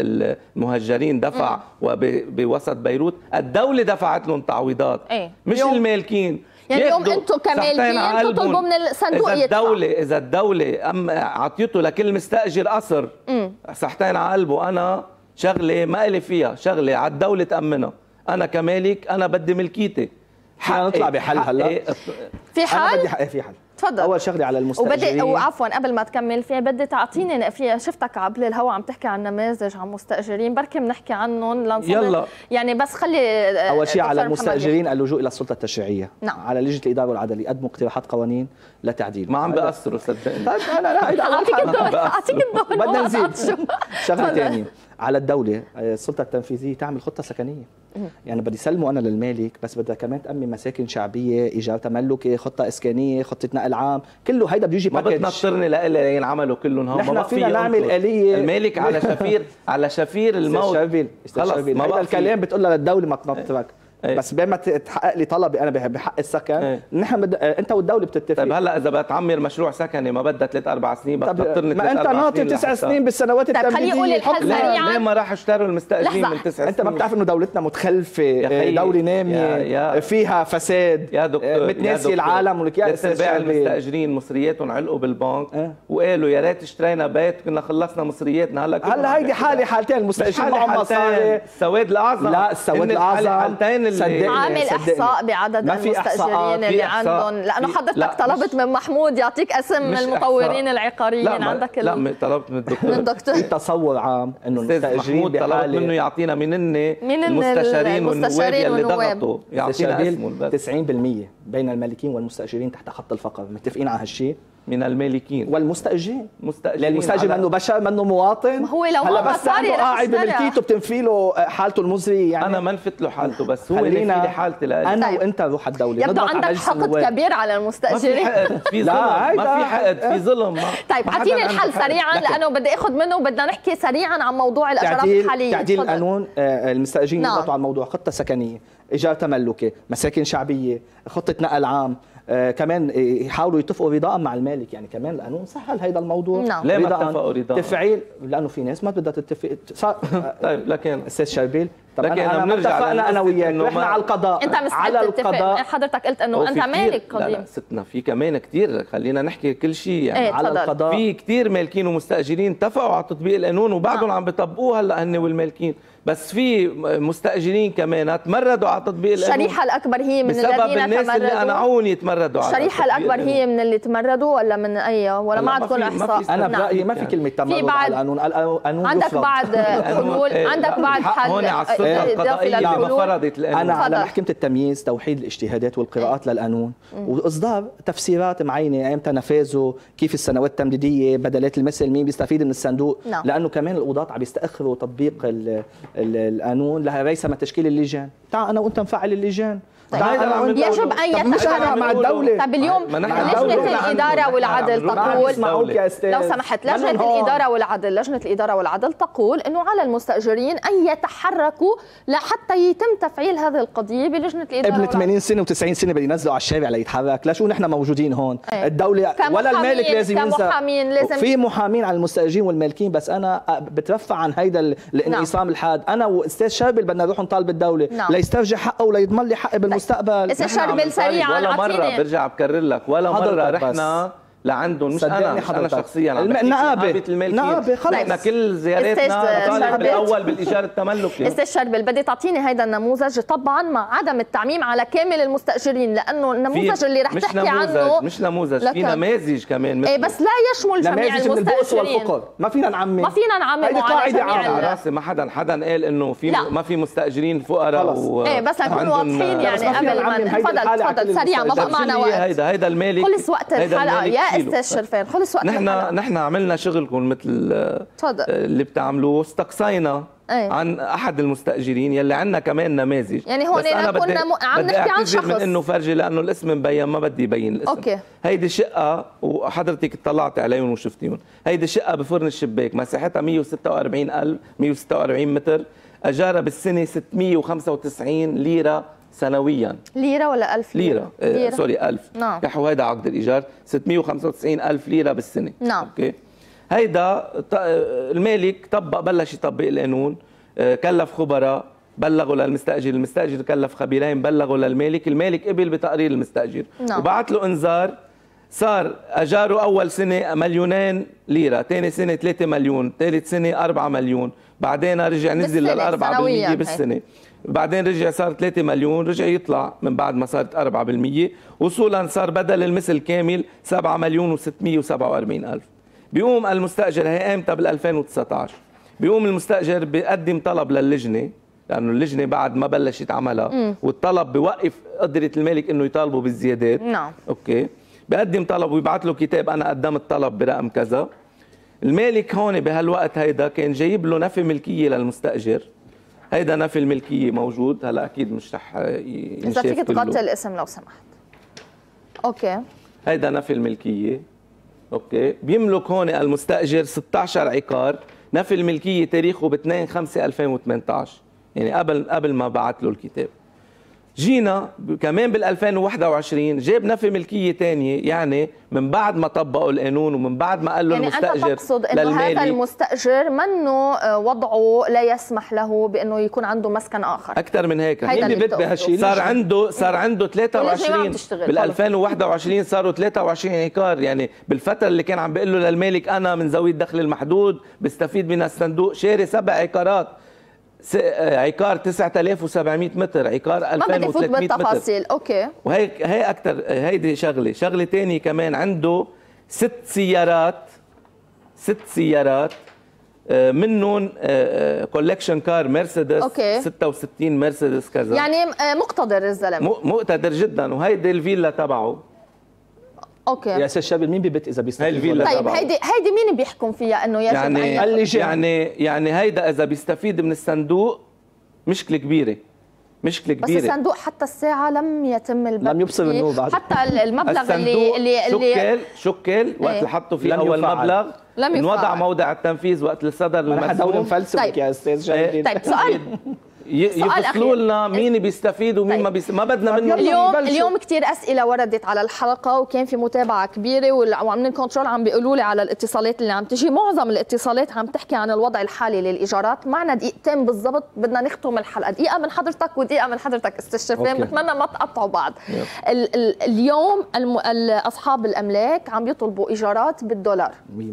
المهجرين دفع وبوسط بيروت الدوله دفعت لهم تعويضات. ايه؟ مش المالكين. يعني اليوم انتم كمالكين تطلبوا من الصندوق اذا الدوله يدفع. اذا الدوله أم عطيته لكل مستاجر قصر صحتين على قلبه، انا شغله ما الي فيها، شغله على الدوله تامنها. انا كمالك انا بدي ملكيتي. حق نطلع بحل هلا. في حل؟ انا بدي حق في حل. تفضل. اول شغله على المستاجرين، وبدي وعفوا قبل ما تكمل في بدي تعطيني في شفتك قبل الهوا عم تحكي عن نماذج عن مستاجرين، بركي بنحكي عنهم لنصل يلا يعني. بس خلي اول شيء على المستاجرين اللجوء الى السلطه التشريعيه. نعم. على لجنه الاداره والعدل يقدموا اقتراحات قوانين لتعديل. ما عم بيقصروا صدقني. طيب لا لا هيدا اعطيك الدور اعطيك الدور بدنا نزيد شغله ثانيه. على الدوله السلطه التنفيذيه تعمل خطه سكنيه. يعني بدي يسلموا انا للمالك، بس بدها كمان تامن مساكن شعبيه، ايجار تملكي، خطه اسكانيه، خطه نقل عام، كله هيدا بيجي باكج. ما بتنطرني لإلي ينعملوا كلهم هون. نحن فينا نعمل آلية. المالك على شفير على شفير الموت. خلص هيدا الكلام بتقول للدوله ما تنطرك. أيه. بس بما تحقق لي طلبي انا بحق السكن. أيه. نحن بد... انت والدوله بتتفق. طيب هلا اذا بتعمر مشروع سكني ما بدها ثلاث اربع سنين، بدها تضطرني ما انت ناطر تسع سنين بالسنوات التمهيديه. طيب خليني اقول الحل سريعا. ليه ما راح اشتروا المستاجرين من تسع سنين؟ انت ما بتعرف انه دولتنا متخلفه، دوله ناميه يا يا فيها فساد، يا دكتور متناسي العالم ولك يا استاذ المستاجرين مصرياتهم علقوا بالبنك. أه؟ وقالوا يا ريت اشترينا بيت كنا خلصنا مصرياتنا. هلا هلا هيدي حاله حالتين، المستاجرين معهم مصاري. السواد الاعظم. لا السواد الاعظم حالتين اللي عامل احصاء بعدد المستاجرين اللي عندهم، لانه حضرتك طلبت من محمود يعطيك اسم من المطورين العقاريين. لا عندك لا ال... طلبت من الدكتور من الدكتور في تصور عام انه المستاجرين طلبت منه يعطينا من المستشارين والنواب اللي ضغطوا، يعطينا اسمهم. بس تسعين بالمئة بين المالكين والمستاجرين تحت خط الفقر، متفقين على هالشيء؟ من المالكين والمستاجرين. مستاجرين المستاجر منه بشر، منه مواطن. هو لو هلا بس عنده قاعد بملكيته بتنفي له حالته المزري يعني. انا ما نفت له حالته، بس هو اللي في لي حالتي لألي. انا طيب. وانت روح الدوله يبدو عندك حقد كبير على المستاجرين. ما في حقد، في ظلم، ما في حقد، في ظلم. طيب اعطيني الحل سريعا لانه بدي اخذ منه وبدنا نحكي سريعا عن موضوع الاجارات الحاليه. تعديل القانون، المستاجرين يضغطوا على الموضوع، خطه سكنيه، ايجار تملكي، مساكن شعبيه، خطه نقل عام. آه كمان يحاولوا يتفقوا رضاء مع المالك، يعني كمان القانون سهل هذا الموضوع. نعم. ليه ما اتفقوا رضاء؟ تفعيل، لانه في ناس ما بدها تتفق. طيب لكن استاذ شربيل، طب لكن انا ما اتفقنا انا وياك، رحنا على القضاء. انت مستعد تتفق؟ حضرتك قلت انه انت مالك قديم. لا لا ستنا في كمان كثير، خلينا نحكي كل شيء يعني. ايه على القضاء في كثير مالكين ومستاجرين اتفقوا على تطبيق القانون وبعدهم عم بيطبقوه هلا هن والمالكين، بس في مستاجرين كمان تمردوا على تطبيق القانون. الشريحه الاكبر هي من بسبب الذين الناس تمردوا اللي قنعون يتمردوا على الشريحه الاكبر هي من اللي تمردوا ولا من اي ولا ما عندكم احصاء؟ انا برايي ما في كلمه تمرد على القانون. القانون عندك بعض حلول، عندك بعض حل هون على السلطه القضائيه ما فرضت القانون. انا على محكمه التمييز توحيد الاجتهادات والقراءات للقانون واصدار تفسيرات معينه، ايمتى نفاذه، كيف السنوات التمديديه، بدلات المثل، مين بيستفيد من الصندوق. نعم. لانه كمان القضاة عم بيستاخروا تطبيق القانون لها ريثما تشكيل اللجان. تعال انا وانت نفعل اللجان. طيب يجب ان يتفق مع الدوله. طب اليوم لجنه الاداره والعدل تقول، لو سمحت، لجنه الاداره والعدل لجنه الاداره والعدل تقول انه على المستاجرين ان يتحركوا لحتى يتم تفعيل هذه القضيه بلجنه الاداره. ابن ثمانين سنه و90 سنه بده ينزلوا على الشارع ليتحرك، لشو نحن موجودين هون؟ أيه. الدوله ولا المالك لازم ينزل. كمحامين لازم في محامين على المستاجرين والمالكين، بس انا بترفع عن هيدا الانقسام. نعم. الحاد. انا واستاذ شربل بدنا نروح نطالب الدوله. نعم. ليسترجع حقه وليضمن لي حقي بالمستقبل. استاذ شربل سريعا ولا مره برجع بكرر لك، ولا مره رحنا لعندهم، مش انا مش انا شخصيا عم بحكي نقابه النقابه خلص. احنا كل زياراتنا نطالب بالاول بالايجار التملكي. استاذ شربل بدي تعطيني هذا النموذج طبعا مع عدم التعميم على كامل المستاجرين، لانه النموذج اللي رح تحكي نموذج عنه مش نموذج، في نماذج كمان ايه، بس لا يشمل جميع المستاجرين. ما فينا نعمم ما فينا نعمم على جميع على راسي. ما حدا حدا قال انه في ما في مستاجرين فقراء و... ايه بس نكون واضحين يعني قبل ما تفضل تفضل سريع ما بقى معنا وقت. هيدا هيدا المالك خلص وقت الحلقه يا استاذ شرفان، خلص وقت نحن نحن عملنا شغلكم مثل تفضل اللي بتعملوه، استقصينا أيه. عن احد المستاجرين يلي عندنا كمان نماذج. يعني هون كنا م... عم نحكي عن شخص من انه فرجي لانه الاسم مبين، ما بدي يبين الاسم. اوكي. هيدي شقه وحضرتك اطلعت عليهم وشفتيهم، هيدي شقه بفرن الشباك مساحتها مية وستة وأربعين ألف مية وستة وأربعين متر، اجارها بالسنه ستمية وخمسة وتسعين ليره سنويا. ليره ولا ألف ليره؟ ليره, ليرة. آه سوري ألف. نعم. نحو هيدا عقد الايجار ستمية وخمسة وتسعين ألف ليره بالسنه. نعم. اوكي. هيدا المالك طبق، بلش يطبق القانون، كلف خبراء بلغوا للمستاجر، المستاجر كلف خبيرين بلغوا للمالك، المالك قبل بتقرير المستاجر. نعم. وبعت له انذار، صار اجاره اول سنه مليونين ليره، ثاني سنه ثلاثة مليون، ثالث سنه أربعة مليون، بعدين رجع نزل لل أربعة بالمية بالسنه، بعدين رجع صار ثلاثة مليون، رجع يطلع من بعد ما صارت أربعة بالمية، وصولا صار بدل المثل كامل سبعة مليون وستمية وسبعة وأربعين ألف. بيقوم المستاجر، هي امتى؟ بال ألفين وتسعة عشر، بيقوم المستاجر بيقدم طلب للجنه، لانه اللجنه بعد ما بلشت عملها، والطلب بيوقف قدره المالك انه يطالبه بالزيادات. نعم. اوكي. بيقدم طلب ويبعث له كتاب، انا قدمت طلب برقم كذا. المالك هون بهالوقت هيدا كان جايب له نفي ملكيه للمستاجر، هيدا نفي الملكيه موجود، هلا اكيد مش رح ينشاف. اذا فيك تغطي الاسم لو سمحت. اوكي. هيدا نفي الملكيه. اوكي. بيملك هون المستاجر ستة عشر عقار، نفي الملكيه تاريخه ب اثنين خمسة ألفين وثمانية عشر، يعني قبل قبل ما بعت له الكتاب. جينا كمان بال ألفين وواحد وعشرين جاب نفي ملكيه ثانيه، يعني من بعد ما طبقوا القانون ومن بعد ما قال له يعني المستاجر أنت تقصد انه هذا المستاجر منه وضعه لا يسمح له بانه يكون عنده مسكن اخر. اكثر من هيك، مين ببيت بهالشيء؟ صار عنده صار عنده ثلاثة وعشرين بال ألفين وواحد وعشرين صاروا ثلاثة وعشرين عقار، يعني بالفتره اللي كان عم بيقول له للمالك انا من ذوي الدخل المحدود بستفيد من الصندوق، شاري سبع عقارات. عقار تسعة آلاف وسبعمية متر، عقار ألفين وثلاثمية متر. ما بدي فوت بالتفاصيل. اوكي. وهي هي اكثر، هيدي شغله، شغله ثانيه كمان عنده ست سيارات ست سيارات منهم كولكشن كار مرسيدس. أوكي. ستة وستين مرسيدس كذا، يعني مقتدر الزلمه، مقتدر جدا. وهيدي الفيلا تبعه. اوكي يا استاذ شابل، مين ببت اذا بيستفيد؟ الفيلا طيب تبعه. هيدي هيدي مين بيحكم فيها انه يجب يعني ان يعني يعني هيدا اذا بيستفيد من الصندوق مشكله كبيره، مشكله كبيره. بس الصندوق حتى الساعه لم يتم البث، لم يبصر النور بعد. حتى المبلغ اللي اللي اللي شكل شكل وقت ايه؟ اللي حطوا فيه اول يفعل. مبلغ لم انوضع موضع التنفيذ وقت اللي صدر المسؤول مفلسفك. طيب. يا استاذ شاهين. طيب سؤال يفصلوا لنا مين بيستفيد ومين طيب. ما بيستفيد، ما بدنا منه. اليوم اليوم كثير اسئله وردت على الحلقه وكان في متابعه كبيره، وعم كنترول عم بيقولوا لي على الاتصالات اللي عم تجي، معظم الاتصالات عم تحكي عن الوضع الحالي للايجارات. معنا دقيقتين بالضبط بدنا نختم الحلقه، دقيقه من حضرتك ودقيقه من حضرتك استاذ شرفان، بتمنى ما تقطعوا بعض. ال ال اليوم اصحاب الاملاك عم يطلبوا ايجارات بالدولار.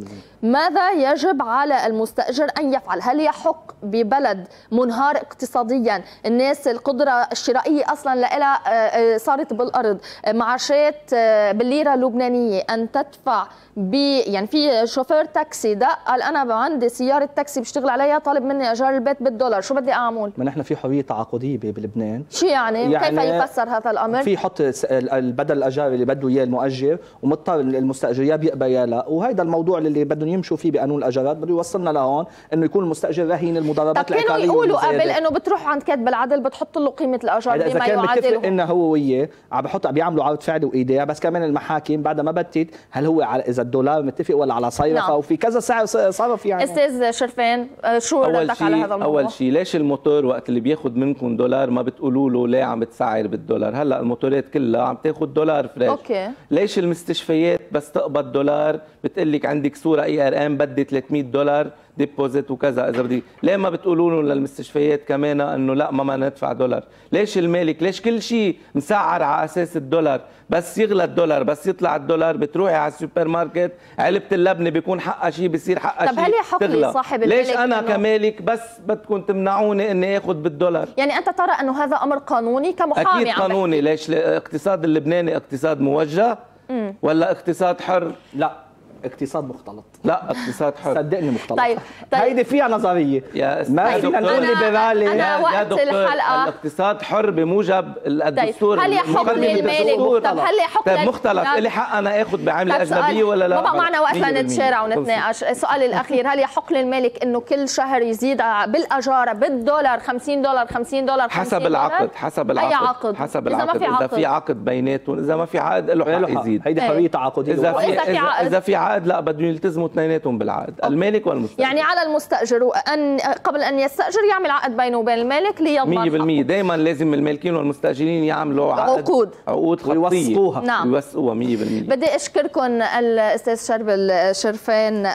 ماذا يجب على المستاجر ان يفعل؟ هل يحق ببلد منهار اقتصاديا الناس القدره الشرائيه اصلا لها صارت بالارض، معاشات بالليره اللبنانيه، ان تدفع ب يعني في شوفير تاكسي دق قال انا عندي سياره تاكسي بشتغل عليها طالب مني ايجار البيت بالدولار، شو بدي اعمل؟ ما نحن في حريه تعاقديه بلبنان. شو يعني؟ يعني كيف يفسر هذا الامر؟ في يحط بدل الاجار اللي بده اياه المؤجر ومضطر المستاجر يا بيقبل يا لا، وهذا الموضوع اللي بدهم يمشوا فيه بقانون الاجارات بده يوصلنا لهون انه يكون المستاجر رهين المضاربات العقاريه. طب كانوا يقولوا قبل انه بتروح عند كاتب العدل بتحط له قيمه الاجار بما يعادله. اذا كان متفق انه هو وياه عم بحط بيعملوا عرض فعلي وايداع، بس كمان المحاكم بعد ما بتت هل هو على اذا الدولار متفق ولا على صيرفه. نعم. وفي كذا سعر صرف. يعني استاذ شرفان شو ردك على هذا الموضوع؟ اول شيء ليش الموتور وقت اللي بياخذ منكم دولار ما بتقولوا له ليه عم بتسعر بالدولار؟ هلا الموتورات كلها عم تاخذ دولار فريش. اوكي. ليش المستشفيات بس تقبض دولار بتقول لك عندك صوره اي ار ام بدي ثلاثمية دولار ديبوزيت وكذا اذا بدي، ليه ما بتقولوا له للمستشفيات كمان انه لا ما ما ندفع دولار؟ ليش المالك ليش كل شيء مسعر على اساس الدولار؟ بس يغلى الدولار، بس يطلع الدولار بتروحي على السوبر ماركت علبه اللبنه بيكون حقها شيء بصير حقها شيء. طب هل يحق لي صاحب الملك؟ ليش انا كمالك بس بدكم تمنعوني اني اخذ بالدولار؟ يعني انت ترى انه هذا امر قانوني كمحامي؟ اكيد قانوني. ليش الاقتصاد اللبناني اقتصاد موجه مم. ولا اقتصاد حر؟ لا اقتصاد مختلط. لا اقتصاد حر صدقني مختلط. طيب طيب هيدي فيها نظريه ما طيب فينا نقول ليبرالي. انا وقت الحلقه الاقتصاد حر بموجب الدستور. طيب هل يحق للمالك؟ طب هل يحق طيب مختلط لي حق انا اخذ بعمله اجنبيه ولا لا؟ ما بقى معنا وقت لنتشارع ونتناقش. السؤال الاخير، هل يحق للمالك انه كل شهر يزيد بالاجاره بالدولار خمسين دولار خمسين دولار حسب العقد؟ حسب العقد. اي عقد؟ حسب العقد. اذا في عقد بيناتهم، اذا ما في عقد له حق يزيد. هيدي حريه تعاقديه. اذا في اذا في عقد لا بدهم يلتزموا اثنيناتهم بالعقد، المالك والمستاجر. يعني على المستاجر ان قبل ان يستاجر يعمل عقد بينه وبين المالك ليضمن مية بالمية. دايما لازم المالكين والمستاجرين يعملوا عقود عقود خطيه ويوثقوها. نعم يوثقوها مية بالمية. بدي اشكركم الاستاذ شربل شرفان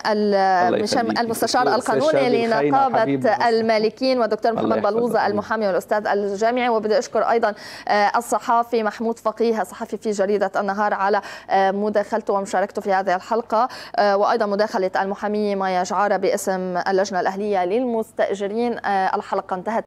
المستشار القانوني لنقابه المالكين، والدكتور محمد بلوزه المحامي والاستاذ الجامعي، وبدي اشكر ايضا الصحافي محمود فقيه صحفي في جريده النهار على مداخلته ومشاركته في هذه الحلقه، وايضا مداخله المحاميه مايا جعاره باسم اللجنه الاهليه للمستاجرين. الحلقه انتهت.